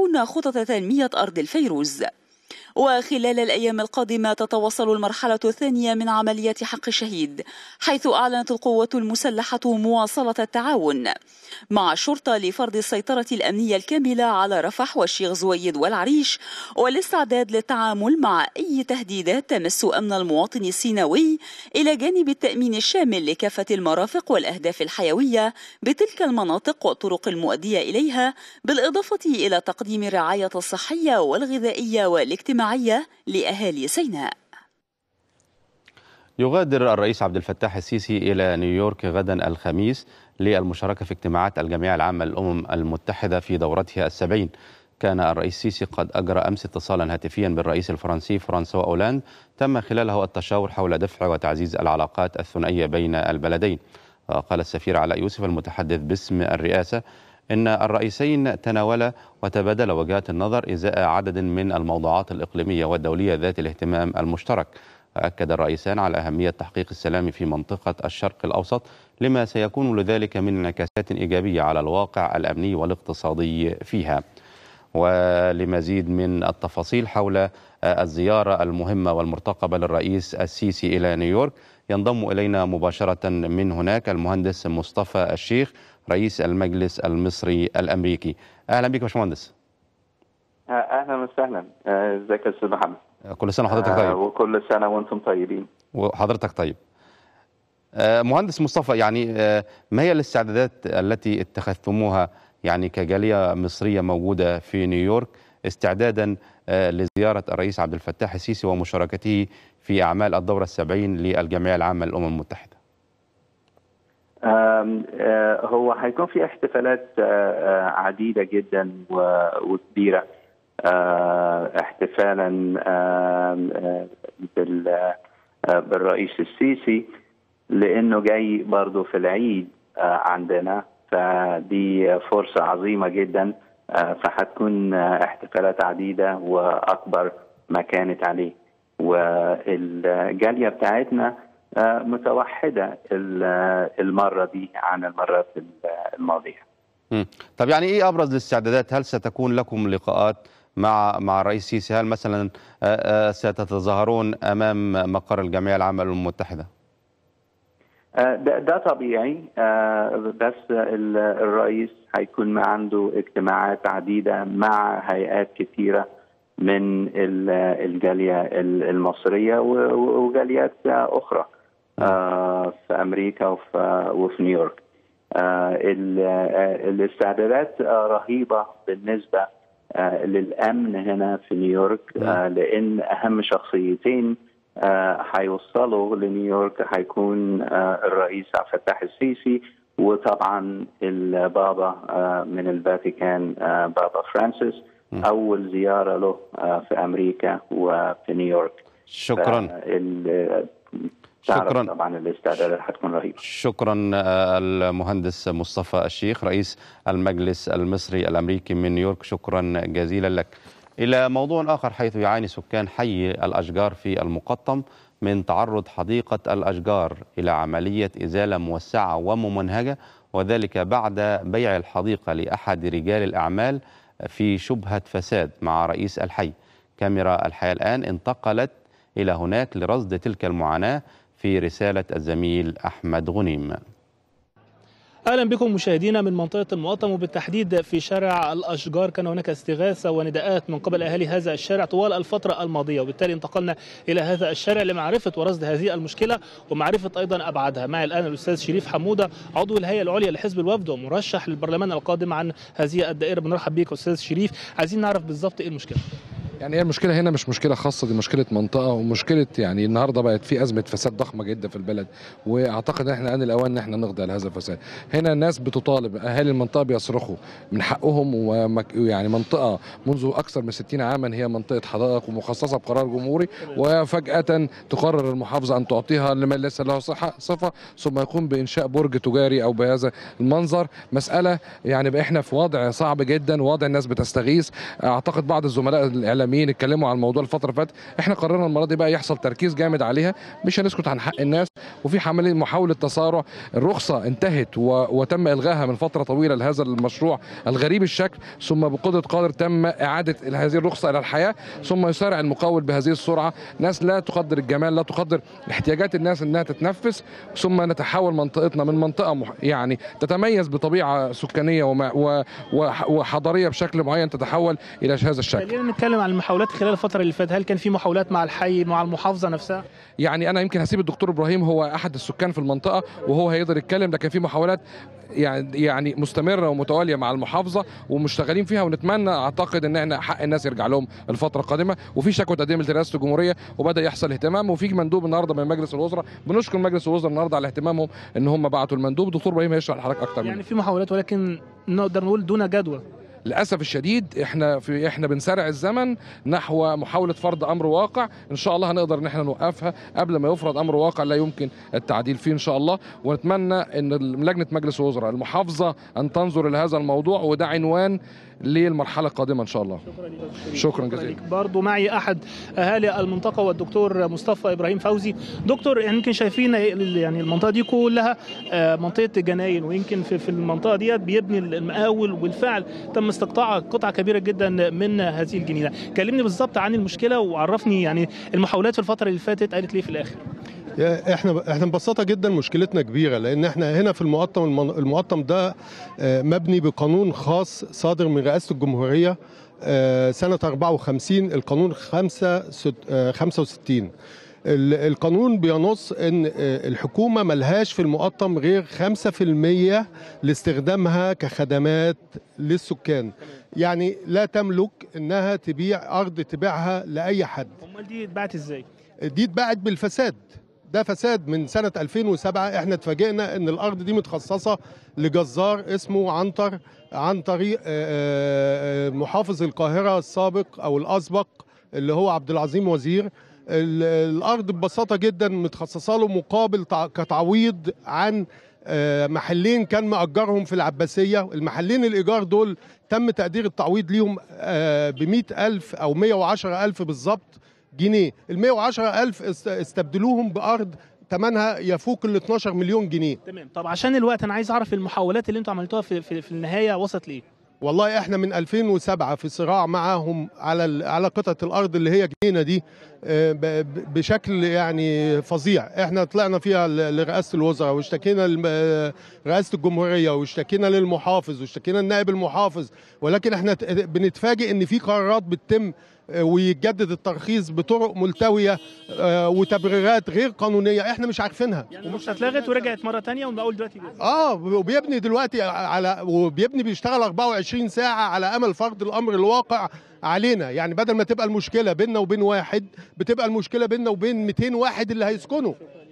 يتابعون خطط تنمية أرض الفيروز. وخلال الأيام القادمة تتواصل المرحلة الثانية من عملية حق الشهيد، حيث أعلنت القوات المسلحة مواصلة التعاون مع الشرطة لفرض السيطرة الأمنية الكاملة على رفح والشيخ زويد والعريش، والاستعداد للتعامل مع أي تهديدات تمس أمن المواطن السيناوي، إلى جانب التأمين الشامل لكافة المرافق والأهداف الحيوية بتلك المناطق والطرق المؤدية إليها، بالإضافة إلى تقديم الرعاية الصحية والغذائية والاجتماعية لأهالي سيناء. يغادر الرئيس عبد الفتاح السيسي إلى نيويورك غدا الخميس للمشاركة في اجتماعات الجمعية العامة للأمم المتحدة في دورتها ال70. كان الرئيس السيسي قد أجرى أمس اتصالا هاتفيا بالرئيس الفرنسي فرانسوا أولاند تم خلاله التشاور حول دفع وتعزيز العلاقات الثنائية بين البلدين. قال السفير علاء يوسف المتحدث باسم الرئاسة إن الرئيسين تناولا وتبادلا وجهات النظر إزاء عدد من الموضوعات الإقليمية والدولية ذات الاهتمام المشترك. أكد الرئيسان على أهمية تحقيق السلام في منطقة الشرق الأوسط، لما سيكون لذلك من انعكاسات إيجابية على الواقع الأمني والاقتصادي فيها. ولمزيد من التفاصيل حول الزيارة المهمة والمرتقبة للرئيس السيسي إلى نيويورك، ينضم إلينا مباشرة من هناك المهندس مصطفى الشيخ رئيس المجلس المصري الأمريكي. أهلا بك باشمهندس. أهلا وسهلا. ازيك يا أستاذ محمد؟ كل سنة وحضرتك طيب. وكل سنة وأنتم طيبين. وحضرتك طيب. مهندس مصطفى، يعني ما هي الاستعدادات التي اتخذتموها يعني كجالية مصرية موجودة في نيويورك استعدادا لزيارة الرئيس عبد الفتاح السيسي ومشاركته في أعمال الدورة ال70 للجمعية العامة للأمم المتحدة؟ هو هيكون في احتفالات عديدة جدا وكبيرة، احتفالا بالرئيس السيسي لأنه جاي برضو في العيد عندنا، فدي فرصة عظيمة جدا. فهتكون احتفالات عديدة وأكبر ما كانت عليه، والجالية بتاعتنا متوحدة المرة دي عن المرات الماضية. طب يعني إيه أبرز الاستعدادات؟ هل ستكون لكم لقاءات مع الرئيس السيسي؟ هل مثلا ستتظاهرون أمام مقر الجمعية العامة للأمم المتحدة؟ ده طبيعي، بس الرئيس هيكون ما عنده اجتماعات عديدة مع هيئات كثيرة من الجالية المصرية وجاليات أخرى في أمريكا وفي نيويورك. الاستعدادات رهيبة بالنسبة للأمن هنا في نيويورك، لأن أهم شخصيتين هيوصلوا لنيويورك هيكون الرئيس عبد الفتاح السيسي، وطبعا البابا من الفاتيكان بابا فرانسيس، أول زيارة له في أمريكا وفي نيويورك. شكرا. شكرا. طبعا الاستعدادات هتكون رهيبة. شكرا المهندس مصطفى الشيخ رئيس المجلس المصري الأمريكي من نيويورك، شكرا جزيلا لك. إلى موضوع آخر، حيث يعاني سكان حي الأشجار في المقطم من تعرض حديقة الأشجار إلى عملية إزالة موسعة وممنهجة، وذلك بعد بيع الحديقة لأحد رجال الأعمال في شبهة فساد مع رئيس الحي. كاميرا الحياة الآن انتقلت إلى هناك لرصد تلك المعاناة في رسالة الزميل أحمد غنيم. أهلا بكم مشاهدينا من منطقة المقطم، وبالتحديد في شارع الأشجار. كان هناك استغاثة ونداءات من قبل أهالي هذا الشارع طوال الفترة الماضية، وبالتالي انتقلنا إلى هذا الشارع لمعرفة ورصد هذه المشكلة ومعرفة أيضا أبعادها. معي الآن الأستاذ شريف حمودة، عضو الهيئة العليا لحزب الوفد ومرشح للبرلمان القادم عن هذه الدائرة. بنرحب بك أستاذ شريف، عايزين نعرف بالضبط إيه المشكلة. يعني هي المشكلة هنا مش مشكلة خاصة، دي مشكلة منطقة، ومشكلة يعني النهارده بقت في أزمة فساد ضخمة جدا في البلد، واعتقد احنا آن الأوان ان احنا نقضي على هذا الفساد. هنا الناس بتطالب، أهالي المنطقة بيصرخوا من حقهم، ويعني منطقة منذ أكثر من 60 عاما هي منطقة حدائق ومخصصة بقرار جمهوري، وفجأة تقرر المحافظة أن تعطيها لمن ليس له صفة، ثم يقوم بإنشاء برج تجاري أو بهذا المنظر. مسألة يعني بقى احنا في وضع صعب جدا، وضع الناس بتستغيث. أعتقد بعض الزملاء الإعلاميين اعلاميين اتكلموا عن الموضوع الفتره اللي فاتت، احنا قررنا المره دي بقى يحصل تركيز جامد عليها، مش هنسكت عن حق الناس. وفي محاوله تسارع، الرخصه انتهت وتم الغائها من فتره طويله لهذا المشروع الغريب الشكل، ثم بقدره قادر تم اعاده هذه الرخصه الى الحياه، ثم يسارع المقاول بهذه السرعه. ناس لا تقدر الجمال، لا تقدر احتياجات الناس انها تتنفس، ثم نتحول منطقتنا من منطقه يعني تتميز بطبيعه سكانيه وحضاريه بشكل معين تتحول الى هذا الشكل. خلينا نتكلم عن المحاولات خلال الفتره اللي فاتت، هل كان في محاولات مع الحي مع المحافظه نفسها؟ يعني انا يمكن هسيب الدكتور ابراهيم، هو احد السكان في المنطقه وهو هيقدر يتكلم، لكن في محاولات يعني مستمره ومتواليه مع المحافظه ومشتغلين فيها، ونتمنى اعتقد ان احنا حق الناس يرجع لهم الفتره القادمه. وفي شكوى تقدمت لرئاسه الجمهوريه وبدا يحصل اهتمام، وفي مندوب النهارده من مجلس الوزراء، بنشكر مجلس الوزراء النهارده على اهتمامهم ان هم بعتوا المندوب. دكتور ابراهيم هيشرح لحضرتك اكتر. يعني في محاولات ولكن نقدر نقول دون جدوى. للاسف الشديد احنا بنسارع الزمن نحو محاوله فرض امر واقع، ان شاء الله هنقدر ان احنا نوقفها قبل ما يفرض امر واقع لا يمكن التعديل فيه ان شاء الله. ونتمنى ان لجنه مجلس الوزراء المحافظه ان تنظر لهذا الموضوع، وده عنوان للمرحله القادمه ان شاء الله. شكرا جزيلا. برضو معي احد اهالي المنطقه والدكتور مصطفى ابراهيم فوزي. دكتور، يعني يمكن شايفين يعني المنطقه دي كلها منطقه جناين، ويمكن في المنطقه ديت بيبني المقاول، وبالفعل تم استقطاع قطعه كبيره جدا من هذه الجنينه. كلمني بالظبط عن المشكله وعرفني يعني المحاولات في الفتره اللي فاتت قالت ليه في الاخر. احنا ببساطه جدا مشكلتنا كبيره، لان احنا هنا في المقطم ده مبني بقانون خاص صادر من رئاسه الجمهوريه سنه 54، القانون 65. القانون بينص ان الحكومه ملهاش في المقطم غير 5% لاستخدامها كخدمات للسكان، يعني لا تملك انها تبيع ارض تبيعها لاي حد. امال دي اتباعت ازاي؟ دي اتباعت بالفساد، ده فساد من سنة 2007. احنا اتفاجئنا ان الارض دي متخصصة لجزار اسمه عنتر، عن طريق محافظ القاهرة السابق او الاسبق اللي هو عبد العظيم وزير. الارض ببساطة جدا متخصصة له مقابل كتعويض عن محلين كان مأجرهم في العباسية. المحلين الإيجار دول تم تقدير التعويض ليهم ب100,000 أو 110,000 بالظبط جنيه. ال110,000 استبدلوهم بأرض ثمنها يفوق ال 12 مليون جنيه. تمام. طب عشان الوقت أنا عايز أعرف المحاولات اللي أنتوا عملتوها في النهاية وصلت لإيه؟ والله احنا من 2007 في صراع معاهم على قطعة الأرض اللي هي جنينة دي بشكل يعني فظيع. احنا طلعنا فيها لرئاسة الوزراء واشتكينا لرئاسة الجمهورية واشتكينا للمحافظ واشتكينا لنائب المحافظ، ولكن احنا بنتفاجئ ان في قرارات بتتم ويتجدد الترخيص بطرق ملتوية وتبريرات غير قانونية احنا مش عارفينها. يعني مش اتلغت ورجعت مرة تانية والمقاول دلوقتي وبيبني دلوقتي وبيبني بيشتغل 24 ساعة على أمل فرض الأمر الواقع علينا. يعني بدل ما تبقى المشكلة بيننا وبين واحد، بتبقى المشكلة بيننا وبين 200 واحد اللي هيسكنوا.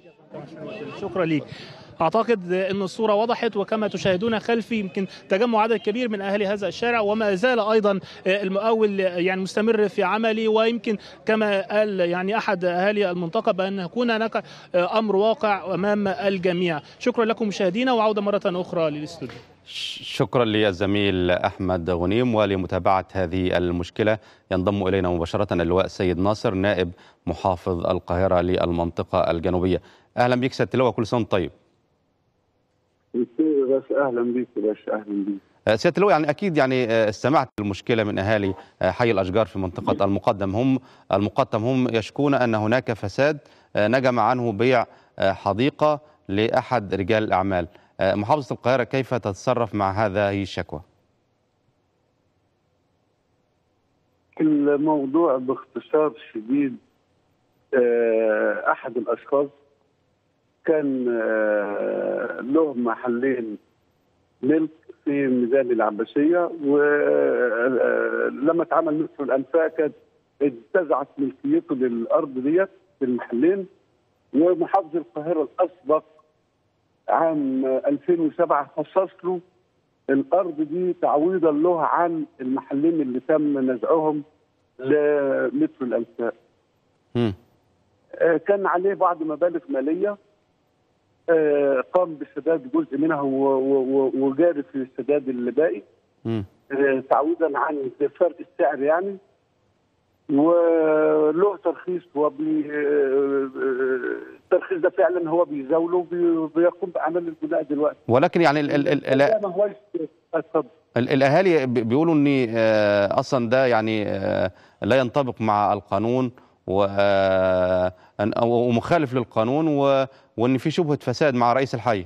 شكرا ليك. أعتقد أن الصورة وضحت، وكما تشاهدون خلفي يمكن تجمع عدد كبير من أهالي هذا الشارع، وما زال أيضا المقاول يعني مستمر في عمله. ويمكن كما قال يعني أحد أهالي المنطقة بأن يكون هناك أمر واقع أمام الجميع. شكرا لكم مشاهدينا، وعودة مرة أخرى للاستوديو. شكرا للزميل أحمد غنيم. ولمتابعة هذه المشكلة ينضم إلينا مباشرة اللواء سيد ناصر نائب محافظ القاهرة للمنطقة الجنوبية. أهلا بك سيادة اللواء، كل سنة طيب. بس اهلا بك يا باشا، اهلا بك. سيادة اللواء، يعني اكيد يعني استمعت المشكله من اهالي حي الاشجار في منطقه المقطم. هم يشكون ان هناك فساد نجم عنه بيع حديقه لاحد رجال الاعمال. محافظه القاهره كيف تتصرف مع هذه الشكوى؟ الموضوع باختصار شديد، احد الاشخاص كان له محلين ملك في ميدان العباسية، ولما اتعمل مثل الأنفاق كانت انتزعت ملكيته للأرض ديت في المحلين. ومحافظ القاهرة الأسبق عام 2007 خصص له الأرض دي تعويضا له عن المحلين اللي تم نزعهم لمثل الأنفاق. كان عليه بعض مبالغ مالية، قام بسداد جزء منها وجاري في السداد اللي باقي تعويضا عن فرق السعر يعني. وله ترخيص، الترخيص ده فعلا هو بيزاوله وبيقوم باعمال البناء دلوقتي. ولكن يعني اتفضل. الاهالي بيقولوا ان اصلا ده يعني لا ينطبق مع القانون ومخالف للقانون، وان في شبهه فساد مع رئيس الحي.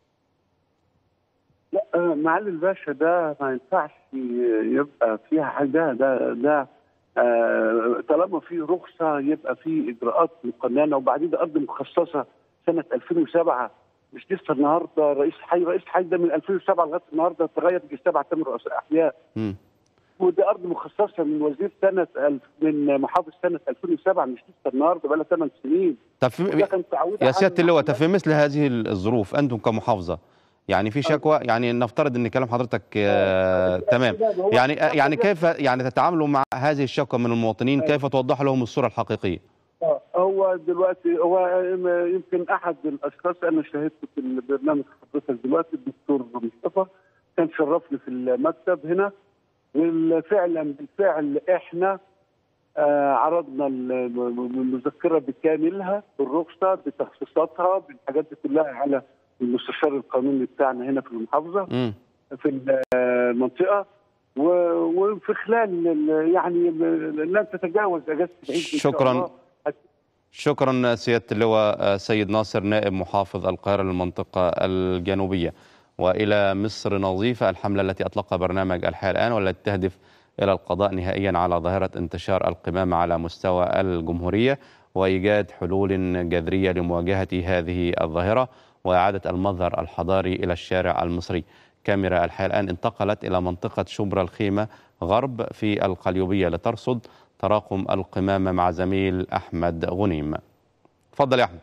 لا معالي الباشا، ده ما ينفعش يبقى فيها حاجه. ده طالما في رخصه يبقى في اجراءات مقننه. وبعدين ده ارض مخصصه سنه 2007، مش لسه النهارده رئيس الحي ده من 2007 لغايه النهارده تغير يجي 7 8 رؤساء احياء. وده ارض مخصصه من وزير من محافظ سنه 2007، مش لسه النهارده، بقى لها 8 سنين. طب يا سياده اللواء، في مثل هذه الظروف انتم كمحافظه يعني في شكوى، يعني نفترض ان كلام حضرتك تمام، يعني كيف يعني تتعاملوا مع هذه الشكوى من المواطنين؟ كيف توضح لهم الصوره الحقيقيه؟ هو دلوقتي يمكن احد الاشخاص انا شاهدته في البرنامج حضرتك دلوقتي، الدكتور مصطفى كان شرفني في المكتب هنا، بالفعل احنا عرضنا المذكره بكاملها، بالرخصه بتخصيصاتها بالحاجات دي كلها على المستشار القانوني بتاعنا هنا في المحافظه في المنطقه، وفي خلال يعني لن تتجاوز اجازه العيد. شكرا سياده اللواء سيد ناصر، نائب محافظ القاهره للمنطقه الجنوبيه. والى مصر نظيفه، الحمله التي اطلقها برنامج الحياه الان والتي تهدف الى القضاء نهائيا على ظاهره انتشار القمامه على مستوى الجمهوريه وايجاد حلول جذريه لمواجهه هذه الظاهره واعاده المظهر الحضاري الى الشارع المصري. كاميرا الحياه الان انتقلت الى منطقه شبرا الخيمه غرب في القليوبيه لترصد تراكم القمامه مع زميل احمد غنيم. تفضل يا احمد.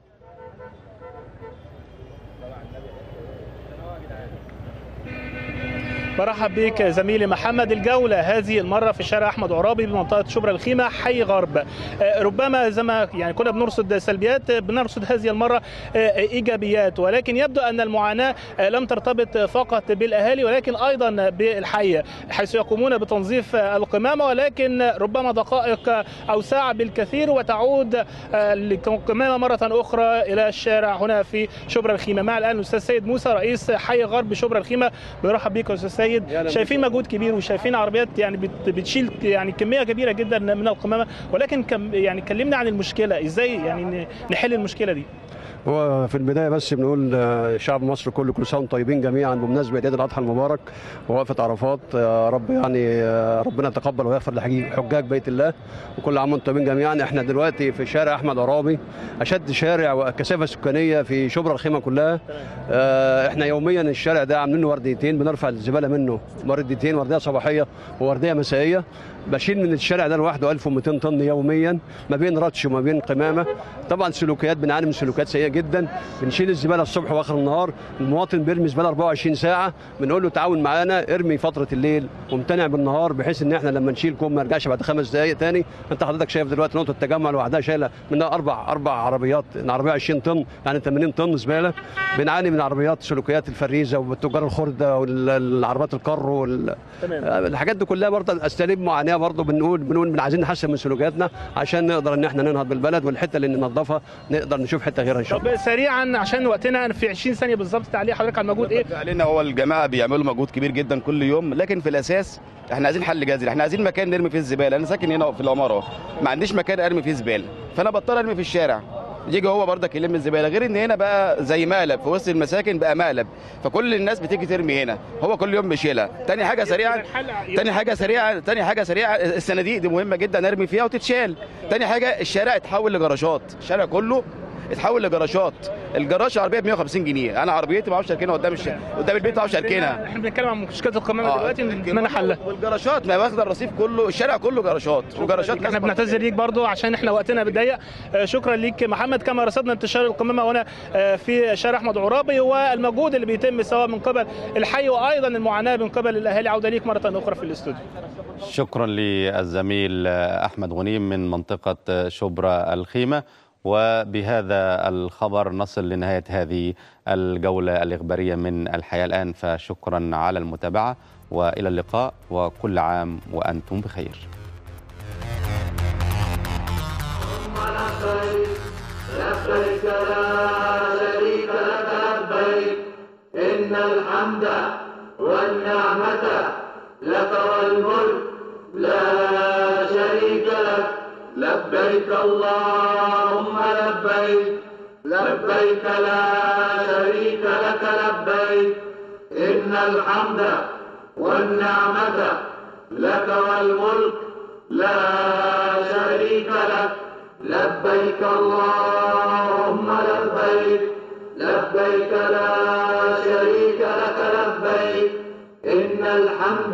برحب بك زميلي محمد. الجولة هذه المرة في شارع أحمد عرابي بمنطقة شبرا الخيمة حي غرب. ربما زي ما يعني كنا بنرصد سلبيات، بنرصد هذه المرة إيجابيات، ولكن يبدو أن المعاناة لم ترتبط فقط بالأهالي ولكن أيضا بالحي، حيث يقومون بتنظيف القمامة، ولكن ربما دقائق أو ساعة بالكثير وتعود القمامة مرة أخرى إلى الشارع هنا في شبرا الخيمة. مع الآن الأستاذ سيد موسى رئيس حي غرب شبرا الخيمة. برحب بك يا أستاذ سيد. شايفين مجهود كبير وشايفين عربيات يعني بتشيل يعني كميه كبيره جدا من القمامه، ولكن يعني كلمنا عن المشكله، ازاي يعني نحل المشكله دي؟ هو في البدايه بس بنقول شعب مصر كله كل سنه وانتم طيبين جميعا بمناسبه عيد الاضحى المبارك ووقفه عرفات. يا رب يعني ربنا يتقبل ويغفر لحجاج بيت الله، وكل عام وانتم طيبين جميعا. احنا دلوقتي في شارع احمد عرابي، اشد شارع وكثافه سكانيه في شبرا الخيمه كلها. احنا يوميا الشارع ده عاملين له ورديتين، بنرفع الزباله منه ورديتين، ورديه صباحيه وورديه مسائيه. بشيل من الشارع ده لوحده 1200 طن يوميا، ما بين رطش وما بين قمامه. طبعا سلوكيات، بنعاني من سلوكيات سيئه جدا. بنشيل الزباله الصبح واخر النهار، المواطن بيرمي زباله 24 ساعه، بنقول له تعاون معانا، ارمي فتره الليل وامتنع بالنهار، بحيث ان احنا لما نشيل كوم ما يرجعش بعد 5 دقائق تاني. انت حضرتك شايف دلوقتي نقطه التجمع لوحدها شايله منها اربع عربيات، العربيه 20 طن يعني 80 طن زباله. بنعاني من عربيات سلوكيات الفريزه وتجار الخرده والعربيات الكر الحاجات دي كلها برضه اساليب معاناه. برضه بنقول عايزين نحسن من سلوكياتنا عشان نقدر ان احنا ننهض بالبلد، والحته اللي ننظفها نقدر نشوف حته غيرها ان شاء الله. طب سريعا عشان وقتنا في 20 ثانيه بالظبط، تعليق حضرتك على المجهود ايه؟ علينا هو الجماعه بيعملوا مجهود كبير جدا كل يوم، لكن في الاساس احنا عايزين حل جذري. احنا عايزين مكان نرمي فيه الزباله. انا ساكن هنا في العماره، ما عنديش مكان ارمي فيه زباله، فانا بضطر ارمي في الشارع. يجي هو برضك يلم الزباله، غير ان هنا بقى زي مقلب في وسط المساكن، بقى مقلب، فكل الناس بتيجي ترمي هنا، هو كل يوم بيشيلها. تاني حاجه سريعه الصناديق دي مهمه جدا ارمي فيها وتتشال. تاني حاجه الشارع اتحول لجراشات، الشارع كله اتحول لجراشات. الجراج عربيه ب 150 جنيه، انا عربيتي ما اعرفش اركنها قدام البيت، ما اعرفش اركنها. احنا بنتكلم عن مشكله القمامه دلوقتي، نتمنى حلها. والجراشات ما واخده الرصيف كله، الشارع كله جراشات وجراشات. احنا بنعتذر ليك برضو عشان احنا وقتنا بيضيق. شكرا ليك محمد. كما رصدنا انتشار القمامه هنا في شارع احمد عرابي والمجهود اللي بيتم سواء من قبل الحي وايضا المعاناه من قبل الاهالي. عوده ليك مره اخرى في الاستوديو. شكرا للزميل احمد غنيم من منطقه شبرا الخيمه. وبهذا الخبر نصل لنهاية هذه الجولة الإخبارية من الحياة الآن، فشكرا على المتابعة وإلى اللقاء وكل عام وأنتم بخير. لبيك لبيك لا شريك لك لبيك إن الحمد والنعمة لك والملك لا شريك لك لبيك اللهم لبيك لبيك لا شريك لك لبيك إن الحمد والنعمة لك والملك لا شريك لك لبيك اللهم لبيك لبيك لا شريك لك لبيك إن الحمد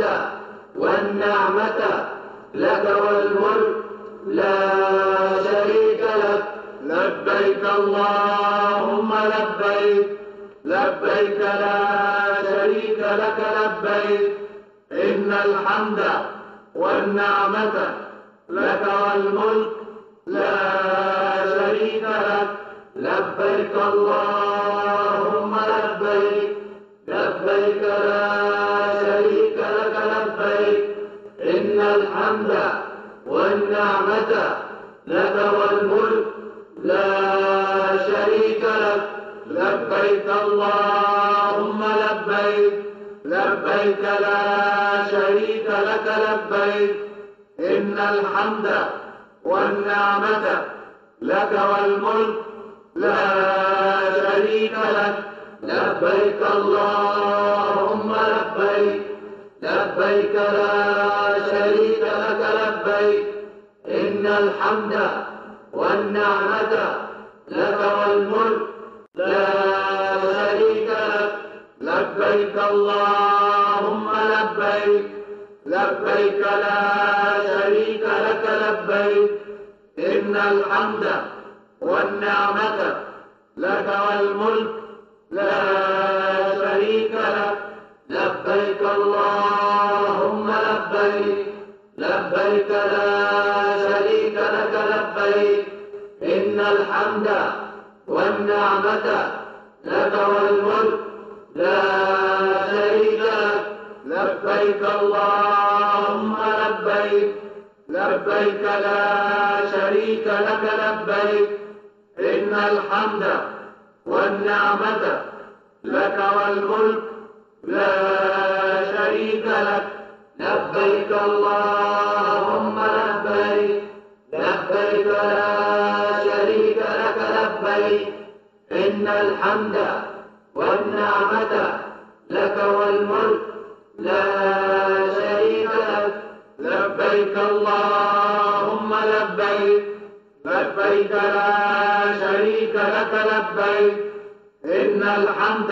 والنعمة لك والملك لا شريك لك لبيك اللهم لبيك لبيك لا شريك لك لبيك إن الحمد والنعمة لك والملك لا شريك لك لبيك اللهم لبيك لبيك لا شريك لك لبيك إن الحمد والنعمة لك والملك لا شريك لك لبيك اللهم لبيك لبيك لا شريك لك لبيك إن الحمد والنعمة لك والملك لا شريك لك لبيك اللهم لبيك لبيك لا شريك لك لبيك إن الحمد والنعمة لك والملك لا شريك لك لبيك اللهم لبيك لبيك لا شريك لك لبيك إن الحمد والنعمة لك والملك لا شريك لك لبيك اللهم لبيك لبيك لا شريك لك لبيك إن الحمد والنعمة لك والملك لا شريك لك لبيك اللهم لبيك لبيك لا شريك لك لبيك إن الحمد والنعمة لك والملك لا شريك لك لبيك اللهم لبيك لبيك لا شريك لك لبيك إن الحمد والنعمة لك والملك لا شريك لك لبيك اللهم لبيك لبيك لا شريك لك لبيك إن الحمد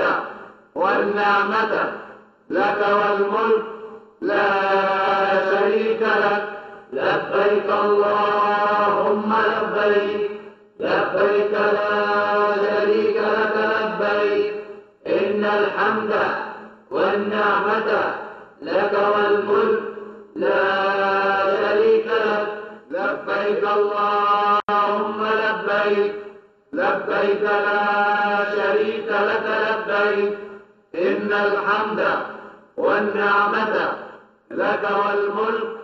والنعمة لك والملك لا شريك لك لبيك اللهم لبيك لبيك لا شريك لك لبيك إن الحمد والنعمة لك والملك لا شريك لك لبيك اللهم لبيك لبيك لا شريك لك لبيك إن الحمد والنعمة لك والملك